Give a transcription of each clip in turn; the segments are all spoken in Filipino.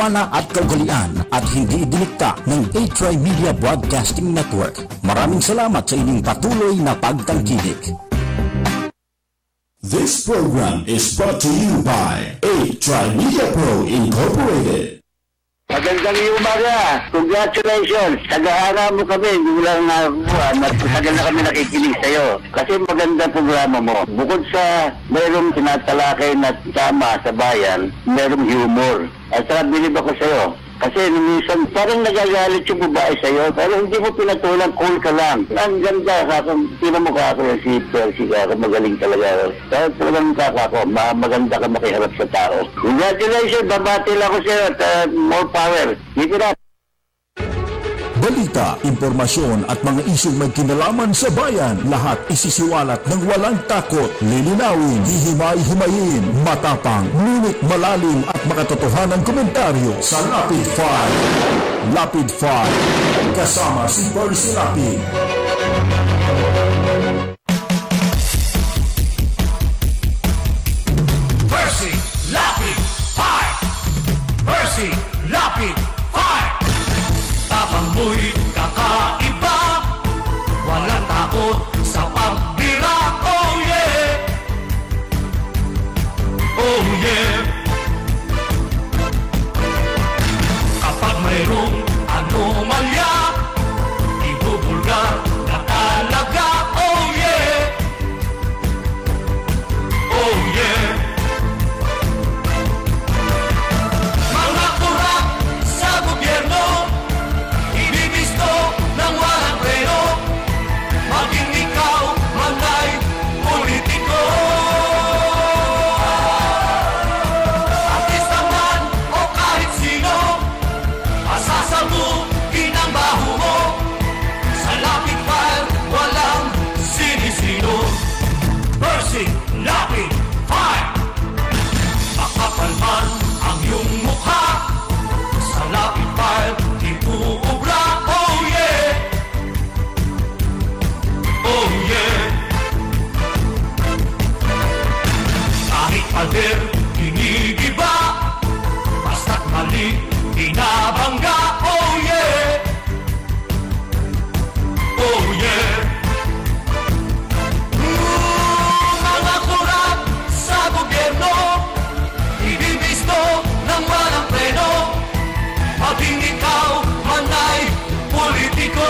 pala at kaugalian at hindi dinikta ng A-Try Media Broadcasting Network. Maraming salamat sa inyong patuloy na pagtangkilik. This program is brought to you by A-Try Media Pro Incorporated. Magandang umaga. Congratulations. Tagahara mo kami. Hindi mo lang nakakuha. Matagal na kami nakikinig sa'yo. Kasi maganda programa mo. Bukod sa mayroong tinatalakay na tama sa bayan, mayroong humor. At saka bilib ako sa'yo. Kasi minsan parang nagagalit yung babae sa'yo. Pero hindi mo pinatulang, cool ka lang. Ang ganda ka. Tingnan mo ka ako si Percy ka. Magaling talaga. Kaya talagang mukha ko. Maganda ka makiharap sa tao. Congratulations. Babati lang ako sa'yo. At more power. Dito na. Balita, impormasyon at mga isyong may kinalaman sa bayan, lahat isisiwalat ng walang takot, lilinawin, hihimay-himayin, matapang, ngunit malalim at makatotohanang komentaryo sa Lapid 5. Lapid 5, kasama si Percy Lapid. Percy Lapid 5. Percy Lapid 5. Tapang mo'y kakaiba, walang takot sa pagbira. Oh yeah, oh yeah. Kapag mayroong anomalya, ibubulgar na talaga. Oh yeah, oh yeah. Mga kurap sa gobyerno, nang walang preno, maging ikaw man ay politiko. Artista man o kahit sino, masasabukin ang baho mo. Sa Lapid File, walang sinisino. Percy Lapid File. Makapal man ang iyong mukha, sa Lapid File, di uubra. Oh yeah. Kahit pader, ginigiba, basta't mali, binabangga. Oh yeah. Oh yeah. Mga kurap sa gobyerno, ibibisto ng walang preno, maging ikaw man ay politiko.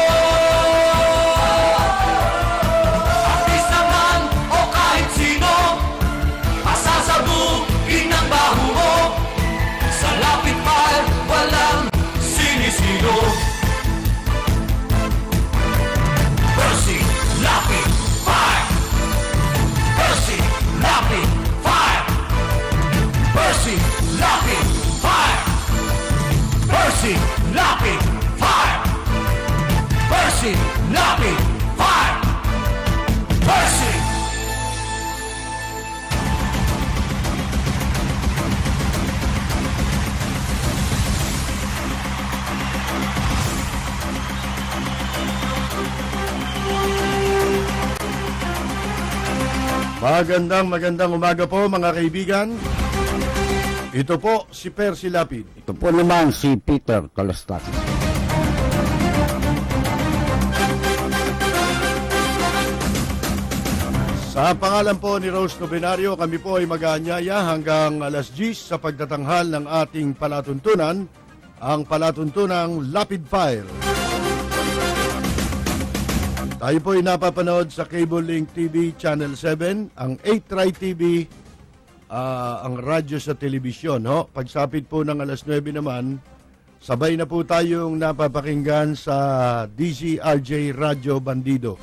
Percy Lapid 5. Percy Lapid 5. Percy Lapid 5. Percy Lapid 5. Percy Lapid 5. Percy. Magandang umaga po mga kaibigan. Ito po si Percy Lapid. Ito po naman si Peter Colastatis. Sa pangalan po ni Rose Novenario, kami po ay mag-aanyaya hanggang alas 10 sa pagtatanghal ng ating palatuntunan, ang palatuntunang Lapid File. Tayo po ay napapanood sa Cable Link TV Channel 7, ang A-Try TV, ang radyo sa telebisyon. Pagsapit po ng alas 9 naman, sabay na po tayong napapakinggan sa DZRJ Radio Bandido.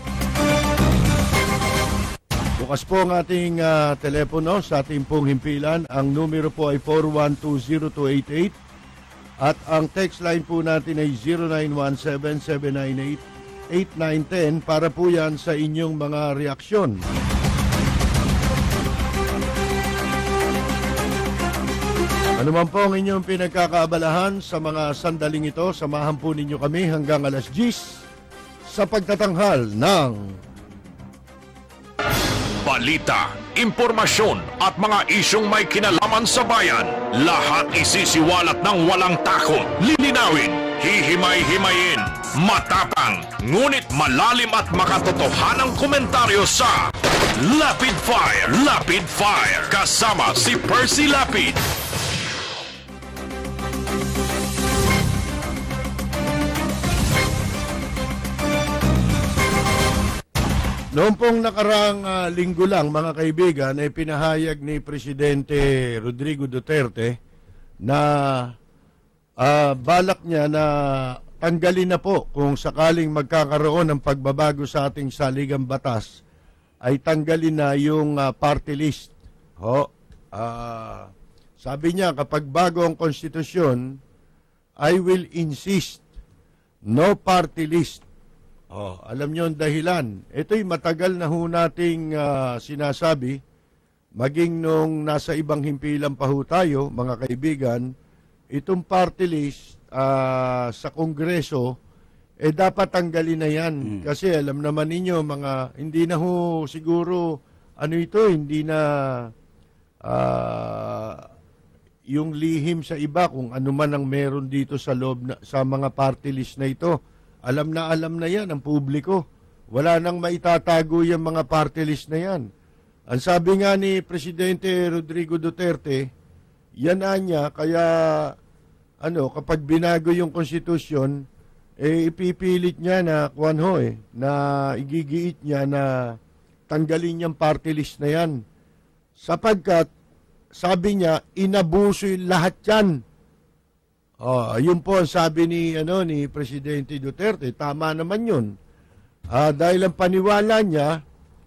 Bukas po ang ating telepono sa ating pong himpilan. Ang numero po ay 4120288 at ang text line po natin ay 0917-798-8910 para po yan sa inyong mga reaksyon. Ano man po ang inyong pinagkakaabalahan sa mga sandaling ito, samahan po ninyo kami hanggang alas 10 sa pagtatanghal ng Balita impormasyon at mga isyong may kinalaman sa bayan. Lahat isisiwalat ng walang takot, lilinawin, hihimay-himayin, matapang, ngunit malalim at makatotohanang komentaryo sa Lapid Fire! Lapid Fire! Kasama si Percy Lapid. Noong pong nakaraang linggo lang, mga kaibigan, ay pinahayag ni Presidente Rodrigo Duterte na balak niya na tanggalin na po kung sakaling magkakaroon ng pagbabago sa ating saligang batas, ay tanggalin na yung party list. Sabi niya, kapag bago ang konstitusyon, I will insist, no party list. Alam niyo ang dahilan. Ito'y matagal na ho nating sinasabi, maging nung nasa ibang himpilan pa ho tayo, mga kaibigan, itong party list sa Kongreso, dapat tanggalin na yan. Kasi alam naman ninyo, hindi na ho siguro, hindi na yung lihim sa iba kung ano man ang meron dito sa loob sa mga party list na ito. Alam na yan ang publiko. Wala nang maitatago yung mga party list na yan. Ang sabi nga ni Presidente Rodrigo Duterte, yan niya, kaya kapag binago yung konstitusyon, ipipilit niya na na igigiit niya na tanggalin yung party list na yan. Sapagkat, sabi niya, inabuso yung lahat yan. Yun po ang sabi ni Presidente Duterte. Tama naman yun. Dahil ang paniwala niya,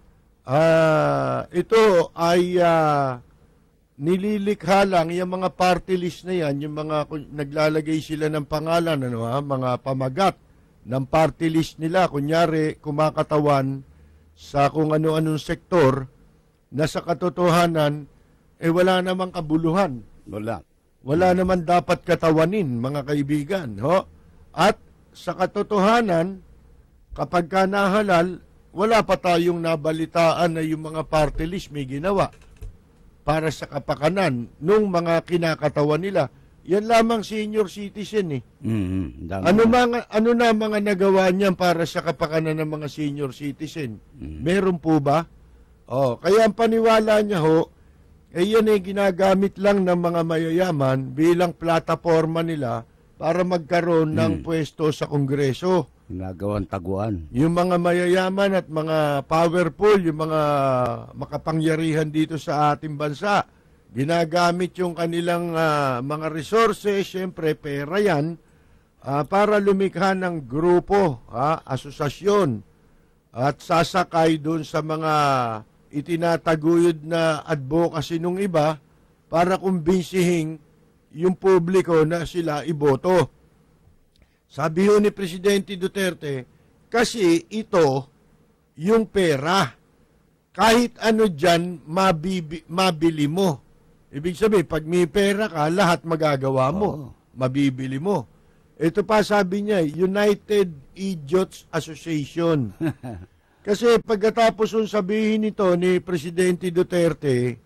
ito ay nililikha lang yung mga party list na yan, yung mga naglalagay sila ng pangalan, mga pamagat ng party list nila. Kunyari, kumakatawan sa kung ano-anong sektor na sa katotohanan, wala namang kabuluhan. Wala naman dapat katawanin, mga kaibigan. At sa katotohanan, kapag ka nahalal, wala pa tayong nabalitaan na yung mga party list may ginawa para sa kapakanan nung mga kinakatawan nila. Yan lamang senior citizen . Ano na mga nagawa niyan para sa kapakanan ng mga senior citizen? Meron po ba? Kaya ang paniwala niya yan ginagamit lang ng mga mayayaman bilang plataforma nila para magkaroon ng pwesto sa Kongreso. Ginagawang taguan. Yung mga mayayaman at mga powerful, yung mga makapangyarihan dito sa ating bansa, ginagamit yung kanilang mga resources, syempre pera yan, para lumikha ng grupo, asosasyon, at sasakay doon sa mga itinataguyod na advocacy nung iba para kumbinsihin yung publiko na sila iboto. Sabi ni Presidente Duterte, kasi ito yung pera. Kahit ano dyan, mabili mo. Ibig sabihin, pag may pera ka, lahat magagawa mo. Mabibili mo. Ito pa sabi niya, United Idiots Association. Kasi pagkatapos yung sabihin nito ni Presidente Duterte,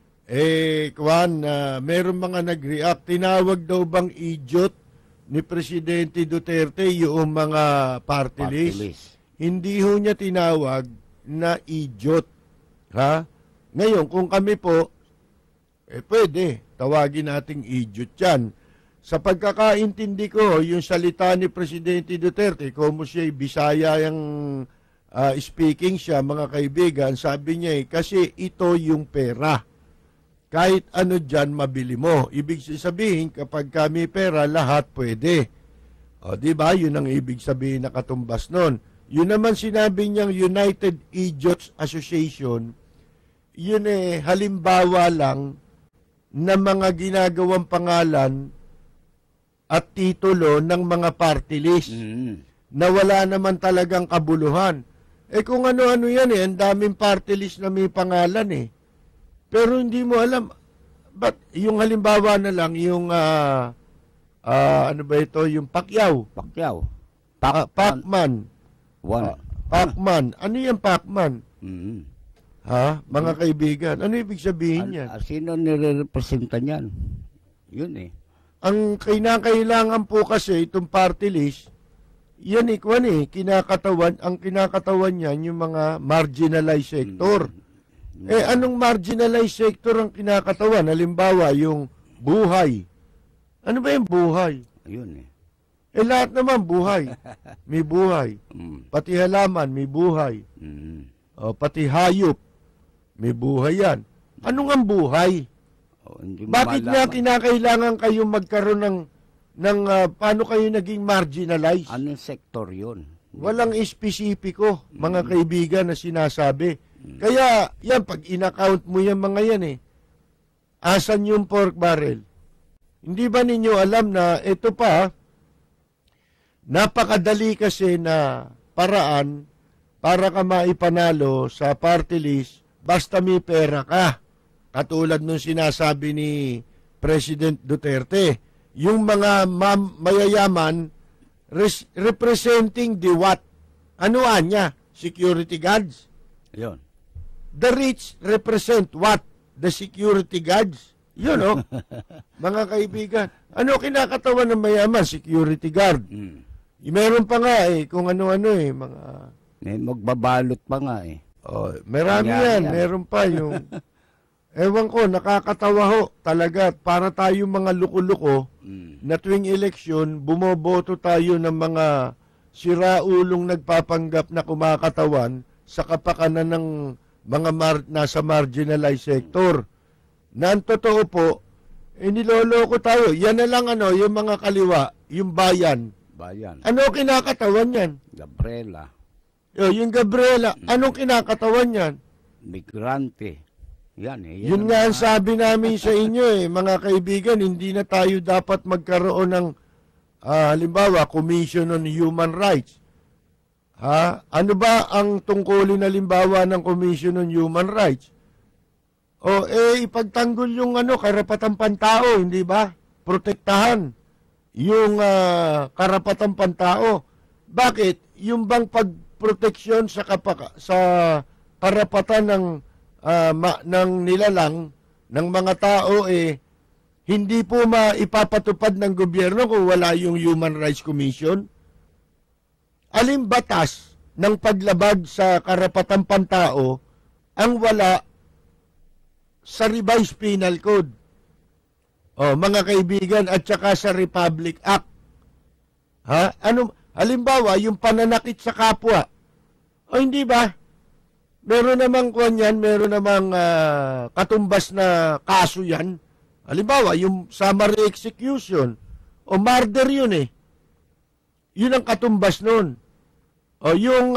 meron mga nag-react. Tinawag daw bang idiot ni Presidente Duterte yung mga party list? Hindi ho niya tinawag na idiot. Ngayon, kung kami po, pwede, tawagin nating idiot yan. Sa pagkakaintindi ko, yung salita ni Presidente Duterte, kung siya'y Bisaya yung speaking siya, mga kaibigan, sabi niya kasi ito yung pera. Kahit ano dyan, mabili mo. Ibig sabihin, kapag kami pera, lahat pwede. Diba? Yun ang ibig sabihin na katumbas nun. Yun naman sinabi niyang United Idiots Association, yun halimbawa lang na mga ginagawang pangalan at titulo ng mga party list na wala naman talagang kabuluhan. Kung ano-ano yan ang daming party list na may pangalan Pero hindi mo alam, but yung halimbawa na lang, yung, yung Pacquiao. Pacman. Pacman. Ano yung Pacman? Ha? Mga kaibigan, ano ibig sabihin yan? Sino nire-representa niyan? Yun eh. Ang kinakailangan po kasi itong party list, yan kinakatawan, ang kinakatawan niyan yung mga marginalized sector. Anong marginalized sector ang kinakatawan? Halimbawa, yung buhay. Ano ba yung buhay? Yun eh. Lahat naman buhay. May buhay. Pati halaman, may buhay. Pati hayop, may buhay yan. Anong ang buhay? Bakit nga kinakailangan kayong magkaroon ng paano kayo naging marginalized? Anong sektor yun? Walang espesipiko, mga kaibigan, na sinasabi. Kaya, yan, pag in-account mo yan mga yan asan yung pork barrel? Hindi ba ninyo alam na ito pa, napakadali kasi na paraan para ka maipanalo sa party list basta may pera ka. Katulad nung sinasabi ni President Duterte, yung mga mayayaman representing the what? Ano niya? Security guards? Yun. The rich represent what? The security guards? Yun, mga kaibigan. Ano kinakatawan ng mayaman? Security guard. Meron pa nga kung ano-ano mga... Magbabalot pa nga Marami yan. Meron pa yung... Ewan ko, nakakatawa ho talaga. Para tayo mga luko-luko na tuwing eleksyon, bumoboto tayo ng mga siraulong nagpapanggap na kumakatawan sa kapakanan ng mga nasa marginalized sector. Na ang totoo po, niloloko tayo. Yan na lang yung mga kaliwa, yung bayan. Ano kinakatawan yan? Gabriela. Yung Gabriela, anong kinakatawan yan? Migrante. Yan Yun nga ang sabi namin sa inyo mga kaibigan, hindi na tayo dapat magkaroon ng halimbawa, Commission on Human Rights. Ano ba ang tungkulin halimbawa ng Commission on Human Rights? Ipagtanggol yung karapatang pantao, hindi ba? Protektahan yung karapatang pantao. Bakit? Yung bang pagproteksyon sa karapatan ng nilalang ng mga tao hindi po maipapatupad ng gobyerno kung wala yung Human Rights Commission? Alin batas ng paglabag sa karapatang pantao ang wala sa Revised Penal Code? Mga kaibigan, at saka sa Republic Act. Halimbawa, yung pananakit sa kapwa. Hindi ba? Meron namang meron namang katumbas na kaso yan. Halimbawa, yung summary execution o murder yun Yun ang katumbas nun. Yung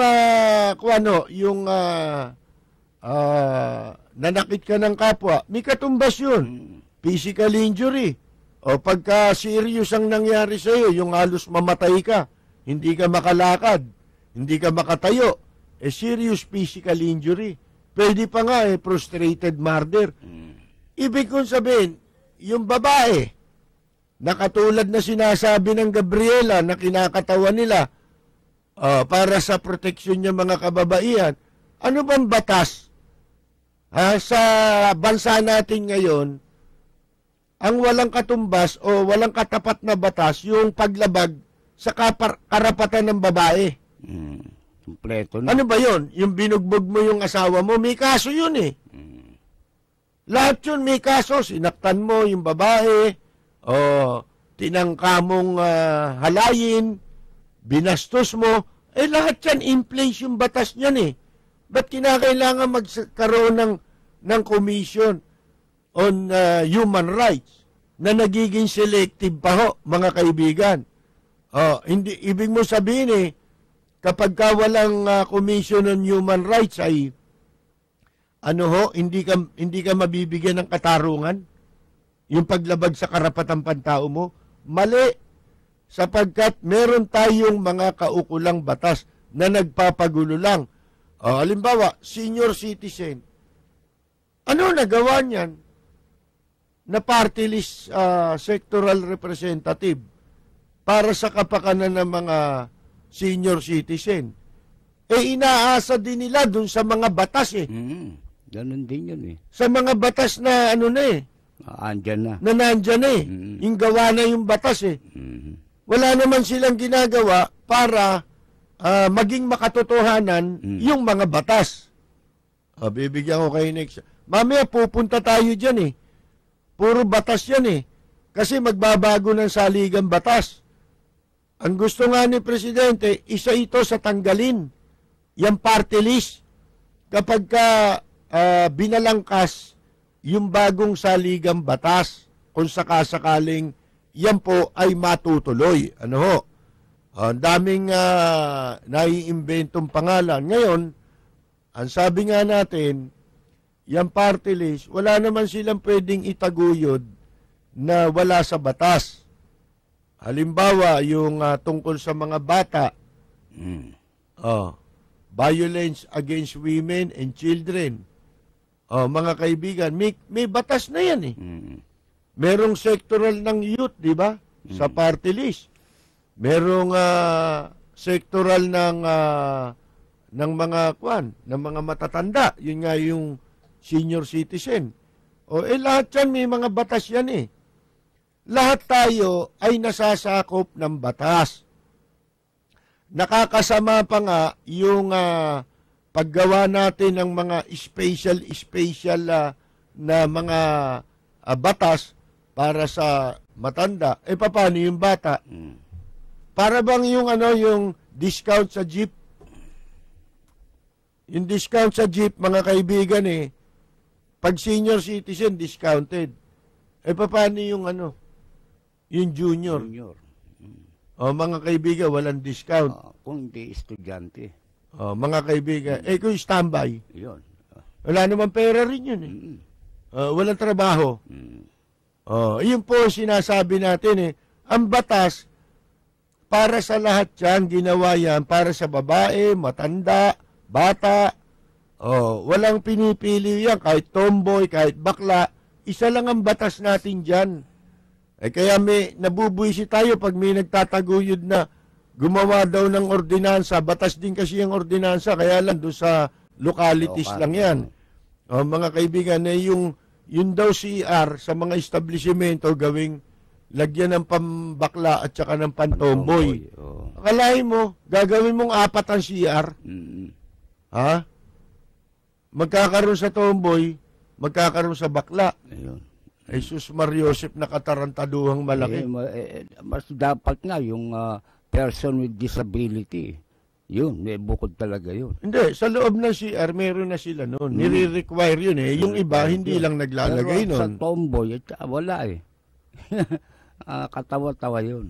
nanakit ka ng kapwa, may katumbas yun. Physical injury. Pagka serious ang nangyari sa iyo, yung halos mamatay ka, hindi ka makalakad, hindi ka makatayo, serious physical injury. Pwede pa nga prostrated murder. Ibig kong sabihin, yung babae, na katulad na sinasabi ng Gabriela na kinakatawan nila para sa proteksyon ng mga kababaihan, ano bang batas sa bansa natin ngayon ang walang katumbas o walang katapat na batas yung paglabag sa karapatan ng babae? Kompleto na. Ano ba yun? Yung binugbog mo yung asawa mo, may kaso yun Lahat yun may kaso. Sinaktan mo yung babae, o tinangka mong halayin, binastos mo, lahat yan, in place yung batas niyan Ba't kinakailangan magkaroon ng commission on human rights na nagiging selective pa ho, mga kaibigan? Hindi, ibig mo sabihin kapag ka walang commission on human rights ay hindi ka mabibigyan ng katarungan yung paglabag sa karapatang pantao mo. Mali, sapagkat meron tayong mga kaukulang batas na nagpapagulo lang. Halimbawa, senior citizen. Ano nagawa niyan na party list sectoral representative para sa kapakanan ng mga senior citizen? Inaasa din nila dun sa mga batas Ganun din yun eh. Sa mga batas na ano na eh, Andyan na. na nandyan eh. Yung gawa na yung batas eh. Wala naman silang ginagawa para maging makatotohanan yung mga batas. Bibigyan ko kayo next. Mamaya pupunta tayo dyan eh. Puro batas yan eh. Kasi magbabago ng saligang batas. Ang gusto nga ni Presidente, isa ito sa tanggalin. Yung party list. Kapag ka binalangkas yung bagong saligang batas, kung sakasakaling yan po ay matutuloy. Ano ho? Ang daming naiimbentong pangalan. Ngayon, ang sabi nga natin, yung party list, wala naman silang pwedeng itaguyod na wala sa batas. Halimbawa, yung tungkol sa mga bata, violence against women and children. Mga kaibigan, may batas na yan eh. Merong sectoral ng youth, di ba? Sa party list. Merong sectoral ng mga ng mga matatanda. Yun nga yung senior citizen. Lahat yan, may mga batas yan eh. Lahat tayo ay nasasakop ng batas. Nakakasama pa nga yung paggawa natin ng mga special na mga batas para sa matanda. Paano yung bata? Para bang yung discount sa jeep? Yung discount sa jeep, mga kaibigan pag senior citizen, discounted. Paano yung yung junior? Mga kaibigan, walang discount. Kung hindi estudyante. Mga kaibigan, kung standby. Yun. Wala naman pera rin yun walang trabaho. Yun po sinasabi natin Ang batas, para sa lahat yan, ginawa yan para sa babae, matanda, bata. Walang pinipili yan, kahit tomboy, kahit bakla. Isa lang ang batas natin dyan. Kaya may nabubuisi tayo pag may nagtataguyod na gumawa daw ng ordinansa. Batas din kasi yung ordinansa, kaya lang doon sa localities lang yan. Mga kaibigan, yung daw CR sa mga establishmento gawing lagyan ng pambakla at saka ng pantomboy. Akalain mo, gagawin mong 4 ang CR. Ha? Magkakaroon sa tomboy, magkakaroon sa bakla. Ayun. Jesus Mariosep na katarantaduhang malaki. Mas dapat nga yung person with disability. Yun, may bukod talaga yun. Hindi, sa loob ng CR, meron na sila noon. Nire-require yun Yung iba, hindi lang naglalagay noon. Sa noon. tomboy, wala katawa-tawa yun.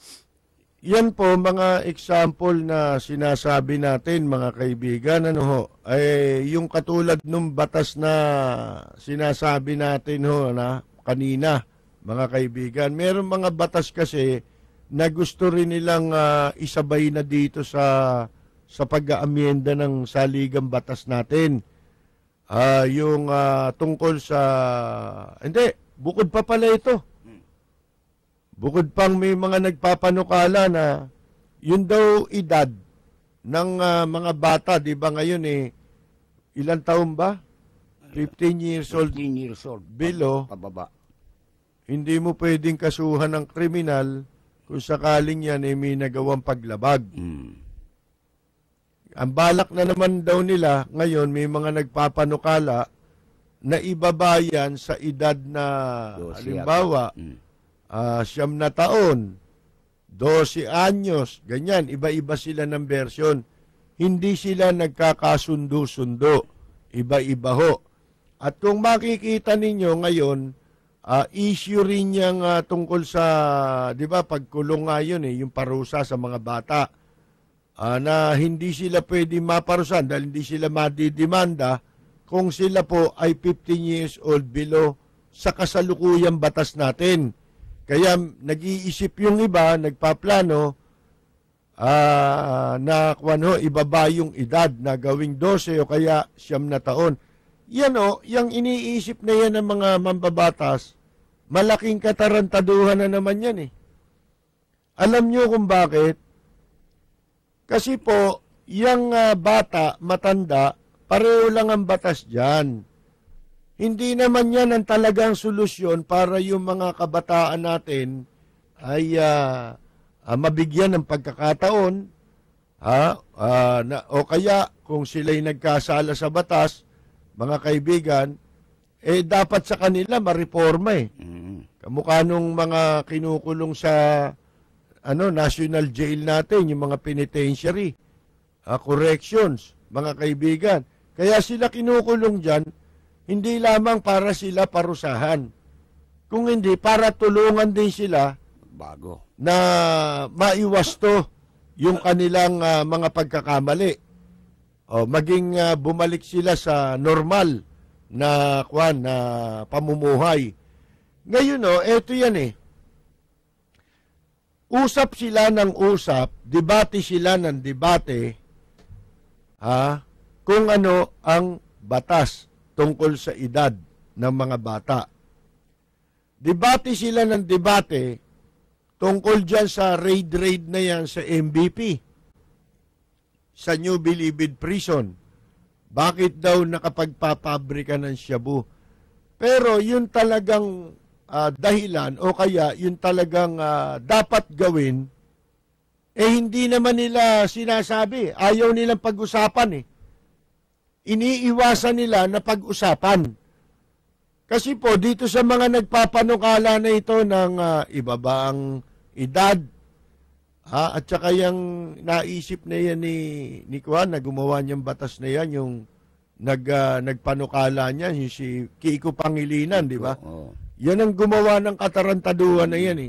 Yan po, mga example na sinasabi natin, mga kaibigan, yung katulad ng batas na sinasabi natin na kanina, mga kaibigan. Meron mga batas kasi na gusto rin nilang isabay na dito sa pag-aamyenda ng saligang batas natin. Yung tungkol sa... Hindi, bukod pa pala ito. Bukod pang may mga nagpapanukala na yun daw edad ng mga bata, di ba ngayon ilang taon ba? 15 years old. 15 years old. Below. Pababa. Hindi mo pwedeng kasuhan ng kriminal kung sakaling yan may nagawang paglabag. Ang balak na naman daw nila, ngayon may mga nagpapanukala na ibabayan sa edad na, halimbawa, 9 na taon, 12 anyos, ganyan, iba-iba sila ng version. Hindi sila nagkakasundo-sundo, iba-iba ho. At kung makikita ninyo ngayon, issue rin niyang tungkol sa, di ba, pagkulong nga yun yung parusa sa mga bata, na hindi sila pwede maparusan dahil hindi sila madidemanda kung sila po ay 15 years old below sa kasalukuyang batas natin. Kaya nag-iisip yung iba, nagpaplano na ibaba yung edad na gawing 12 o kaya 9 na taon. Yan yung iniisip na yan ng mga mambabatas, malaking katarantaduhan na naman yan Alam nyo kung bakit? Kasi po, yung bata, matanda, pareho lang ang batas dyan. Hindi naman yan ang talagang solusyon para yung mga kabataan natin ay mabigyan ng pagkakataon, o kaya kung sila'y nagkasala sa batas, mga kaibigan, dapat sa kanila mareforma eh. Kamukha nung mga kinukulong sa national jail natin, yung mga penitentiary, corrections, mga kaibigan. Kaya sila kinukulong dyan, hindi lamang para sila parusahan. Kung hindi, para tulungan din sila bago na maiwasto yung kanilang mga pagkakamali. Maging bumalik sila sa normal na pamumuhay. Ngayon, eto yan eh. Usap sila ng usap, debate sila ng debate, kung ano ang batas tungkol sa edad ng mga bata. Debate sila ng debate tungkol dyan sa raid na yan sa MVP, sa New Bilibid Prison. Bakit daw nakapagpapabrika ng shabu? Pero yun talagang dahilan o kaya yun talagang dapat gawin, hindi naman nila sinasabi. Ayaw nilang pag-usapan eh. Iniiwasan nila na pag-usapan. Kasi po, dito sa mga nagpapanukala na ito ng ibabaang edad, at saka yung naisip na yan ni Kwan, na gumawa niyang batas na yan, yung nagpanukala niya, yung si Kiko Pangilinan, di ba? Yan ang gumawa ng katarantaduhan na yan eh.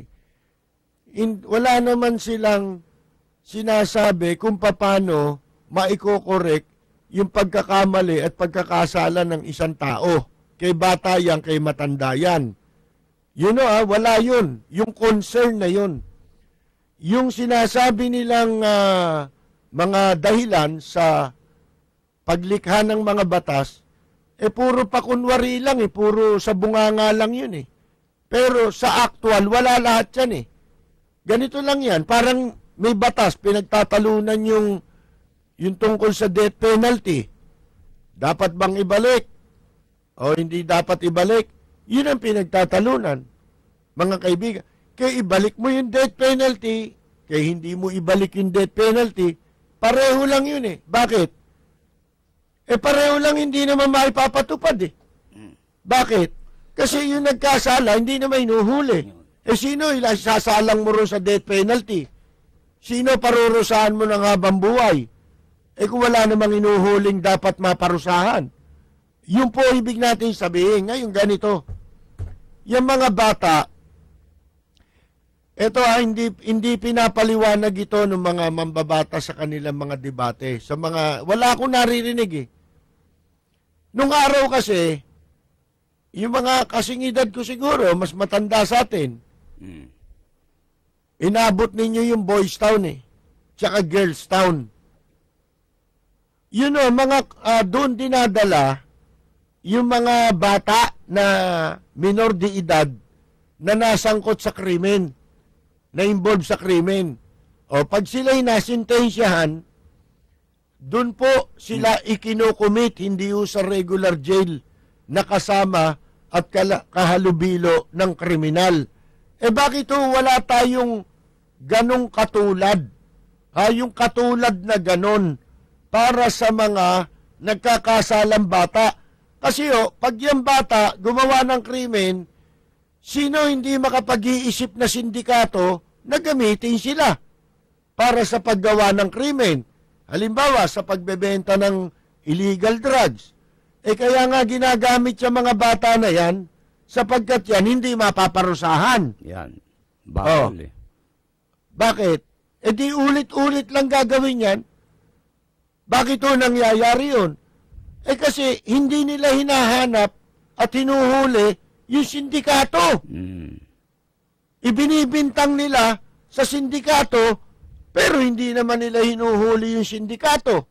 Wala naman silang sinasabi kung paano maiko-correct yung pagkakamali at pagkakasala ng isang tao. Kay bata yan, kay matanda yan. Wala yun. Yung concern na yun. Yung sinasabi nilang mga dahilan sa paglikha ng mga batas, puro pakunwari lang puro sa bunganga lang yun Pero sa actual, wala lahat yan Ganito lang yan, parang may batas, pinagtatalunan yung tungkol sa death penalty. Dapat bang ibalik? O hindi dapat ibalik? Yun ang pinagtatalunan, mga kaibigan. Kaya ibalik mo yung death penalty, kaya hindi mo ibalik yung death penalty, pareho lang yun Bakit? Pareho lang hindi naman maipapatupad Bakit? Kasi yung nagkasala, hindi naman inuhuli. Sino isasalang mo rin sa death penalty? Sino parurusahan mo ng habang buhay? Kung wala namang inuhuling dapat maparusahan. Yun po ibig natin sabihin. Ngayon ganito, yung mga bata, ito hindi pinapaliwanag ito ng mga mambabata sa kanilang mga debate. Sa mga, wala akong naririnig Nung araw kasi, yung mga kasing edad ko siguro, mas matanda sa atin, inabot ninyo yung Boys Town tsaka Girls Town. Doon dinadala yung mga bata na minor de edad na nasangkot sa krimen, na involved sa krimen. Pag sila'y nasintensyahan, doon po sila ikinocommit, hindi sa regular jail na kasama at kahalubilo ng kriminal. Bakit wala tayong ganong katulad? Yung katulad na ganon para sa mga nagkakasalang bata. Kasi pag yung bata gumawa ng krimen, sino hindi makapag-iisip na sindikato na gamitin sila para sa paggawa ng krimen? Halimbawa, sa pagbebenta ng illegal drugs. Kaya nga ginagamit sa mga bata na yan, sapagkat yan hindi mapaparusahan. Yan. Bawal Bakit? Di ulit-ulit lang gagawin yan. Bakit nangyayari yun? Kasi hindi nila hinahanap at hinuhuli yung sindikato. Ibinibintang nila sa sindikato, pero hindi naman nila hinuhuli yung sindikato.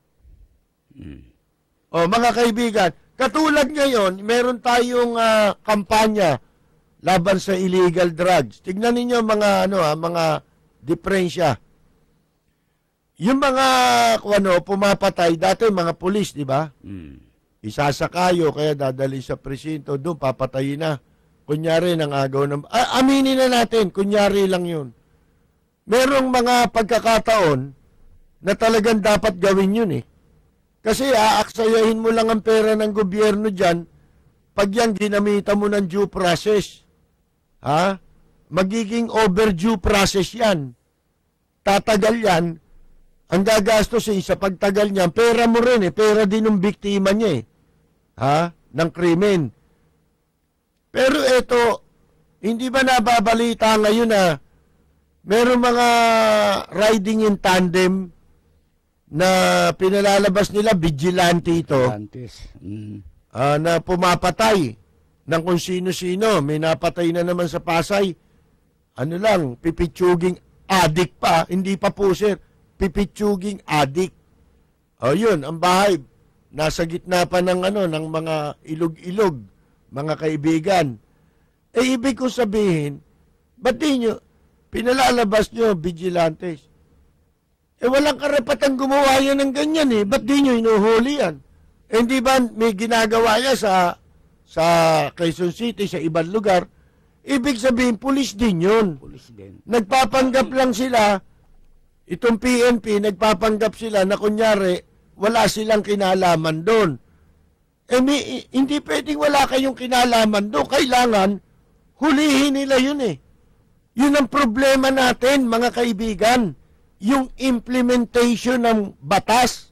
Mga kaibigan, katulad ngayon, meron tayong kampanya laban sa illegal drugs. Tignan ninyo mga diferensya. yung mga pumapatay dati mga pulis, di ba? Isasakayo kaya dadali sa presinto, doon papatayin na. Kunyari ng agaw ng aminin na natin, kunyari lang 'yun. Merong mga pagkakataon na talagang dapat gawin 'yun eh. Kasi aaksayahin mo lang ang pera ng gobyerno diyan pag yan ginamitan mo ng due process. Ha? Magiging overdue process 'yan. Tatagal 'yan. Ang gagastos sa pagtagal niyan, pera mo rin eh, pera din ng biktima niya eh. Ha? Ng krimen. Pero ito, hindi ba nababalita ngayon na meron mga riding in tandem na pinalalabas nila, vigilante ito, na pumapatay ng kung sino-sino. May napatay na naman sa Pasay. Ano lang, pipitsuging addict pa, hindi pa puser, pipitsuging addict. O yun, ang bahay, nasa gitna pa ng, ng mga ilog-ilog, mga kaibigan. Ibig ko sabihin, ba't di nyo, pinalalabas nyo, vigilantes? Walang karapatang gumawa yan ng ganyan Ba't di nyo inuhuli yan? Hindi ba may ginagawa yan sa Quezon City, sa ibang lugar? Ibig sabihin, pulis din yun. Pulis din. Nagpapanggap lang sila, itong PNP, nagpapanggap sila na kunyari, wala silang kinalaman doon. Hindi pwedeng wala kayong kinalaman doon. Kailangan, hulihin nila yun Yun ang problema natin, mga kaibigan. Yung implementation ng batas.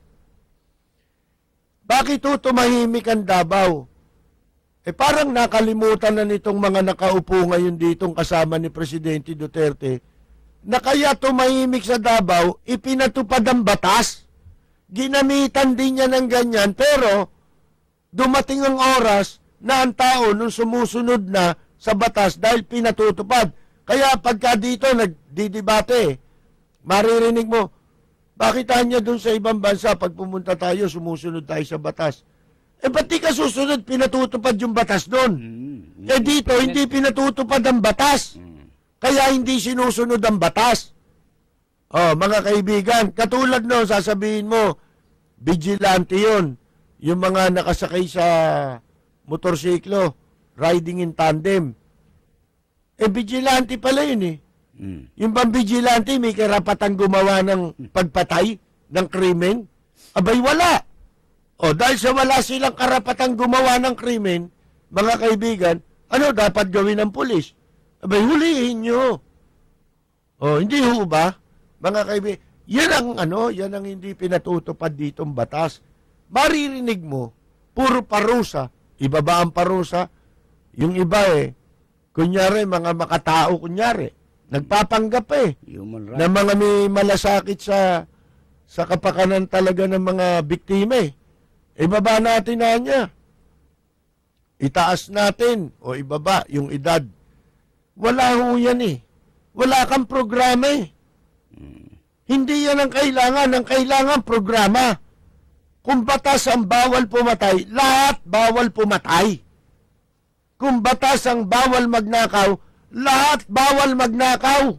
Bakit tumahimik ang Davao? Parang nakalimutan na nitong mga nakaupo ngayon ditong kasama ni Presidente Duterte na kaya tumahimik sa Davao, ipinatupad ang batas. Ginamitan din niya ng ganyan, pero dumating ang oras na ang tao nung sumusunod na sa batas dahil pinatutupad. Kaya pagka dito nagdidebate, maririnig mo, bakit niya dun sa ibang bansa pag pumunta tayo, sumusunod tayo sa batas? Ba't di ka susunod, pinatutupad yung batas doon? Dito, hindi pinatutupad ang batas. Kaya hindi sinusunod ang batas. Mga kaibigan, katulad no, sasabihin mo, vigilante yun. Yung mga nakasakay sa motorsiklo, riding in tandem. Vigilante pala yun Yung bang vigilante, may karapatang gumawa ng pagpatay, ng krimen? Abay, wala. Dahil sa wala silang karapatang gumawa ng krimen, mga kaibigan, ano dapat gawin ng pulis? Abay, hulihin nyo. Hindi ho ba? Mga kaibigan, yan ang hindi pinatutupad ditong batas. Maririnig mo, puro parusa. Iba ba ang parusa? Yung iba kunyari, mga makatao, kunyari, nagpapanggap Human na mga may malasakit sa kapakanan talaga ng mga biktima Ibaba natin na niya. Itaas natin o ibaba yung edad. Wala ho yan Wala kang programa Hindi yan ang kailangan. Ang kailangan programa. Kung batas ang bawal pumatay, lahat bawal pumatay. Kung batas ang bawal magnakaw, lahat bawal magnakaw.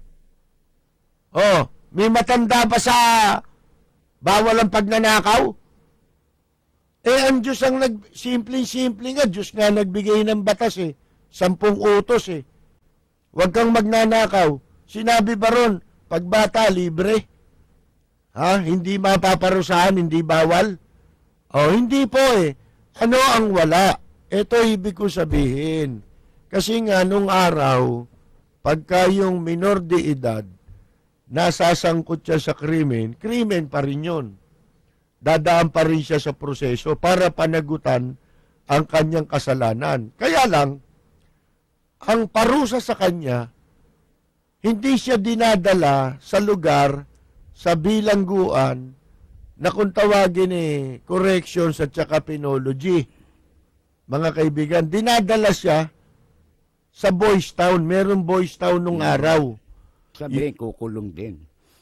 May matanda ba sa bawal ang pagnanakaw? Ang Diyos ang simple nga, Diyos nga nagbigay ng batas 10 utos Huwag kang magnanakaw. Sinabi ba ron, pag bata, libre? Hindi mapaparusahan, hindi bawal? Hindi po Ano ang wala? Ito ibig ko sabihin. Kasi nga nung araw, pagka yung minor de edad, nasasangkot siya sa krimen pa rin yun. Dadaan pa rin siya sa proseso para panagutan ang kanyang kasalanan. Kaya lang, ang parusa sa kanya, hindi siya dinadala sa lugar, sa bilangguan, na kung tawagin corrections at saka penology. Mga kaibigan, dinadala siya sa Boys Town. Meron Boys Town nung araw. Sabihin, kukulong din.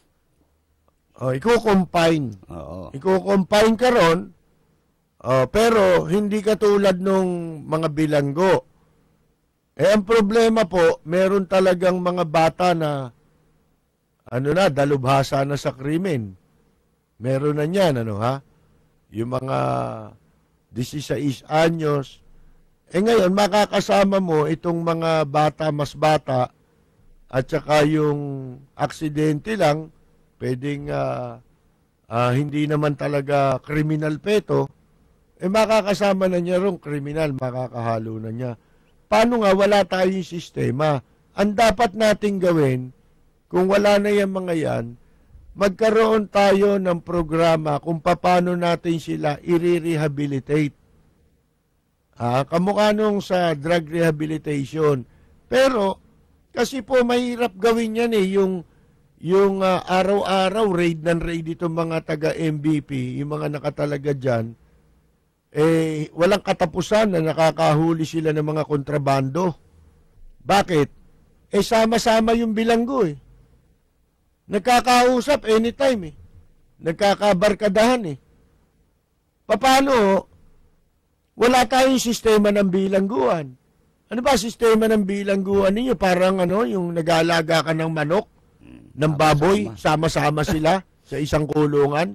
Iko-confine. Oo. Iko-confine ka ron, pero hindi katulad nung mga bilanggo. Ang problema po, meron talagang mga bata na dalubhasa na sa krimen. Meron na niyan, yung mga 16 anyos. Ngayon, makakasama mo itong mga mas bata, at saka yung aksidente lang, pwedeng hindi naman talaga criminal peto, makakasama na niya rong kriminal, makakahalo na niya. Paano nga wala tayong sistema? Ang dapat nating gawin, kung wala na yung mga yan, magkaroon tayo ng programa kung paano natin sila i-rehabilitate. Kamukha nung sa drug rehabilitation. Pero, kasi po mahirap gawin yan yung araw-araw raid itong mga taga-MVP, yung mga nakatalaga dyan, walang katapusan na nakakahuli sila ng mga kontrabando. Bakit? Sama-sama yung bilanggo Nagkakausap anytime Nagkakabarkadahan Paano? Wala tayong sistema ng bilangguan. Ano ba sistema ng bilangguan ninyo? Parang yung nag-aalaga ka ng manok, ng baboy, sama-sama sila sa isang kulungan.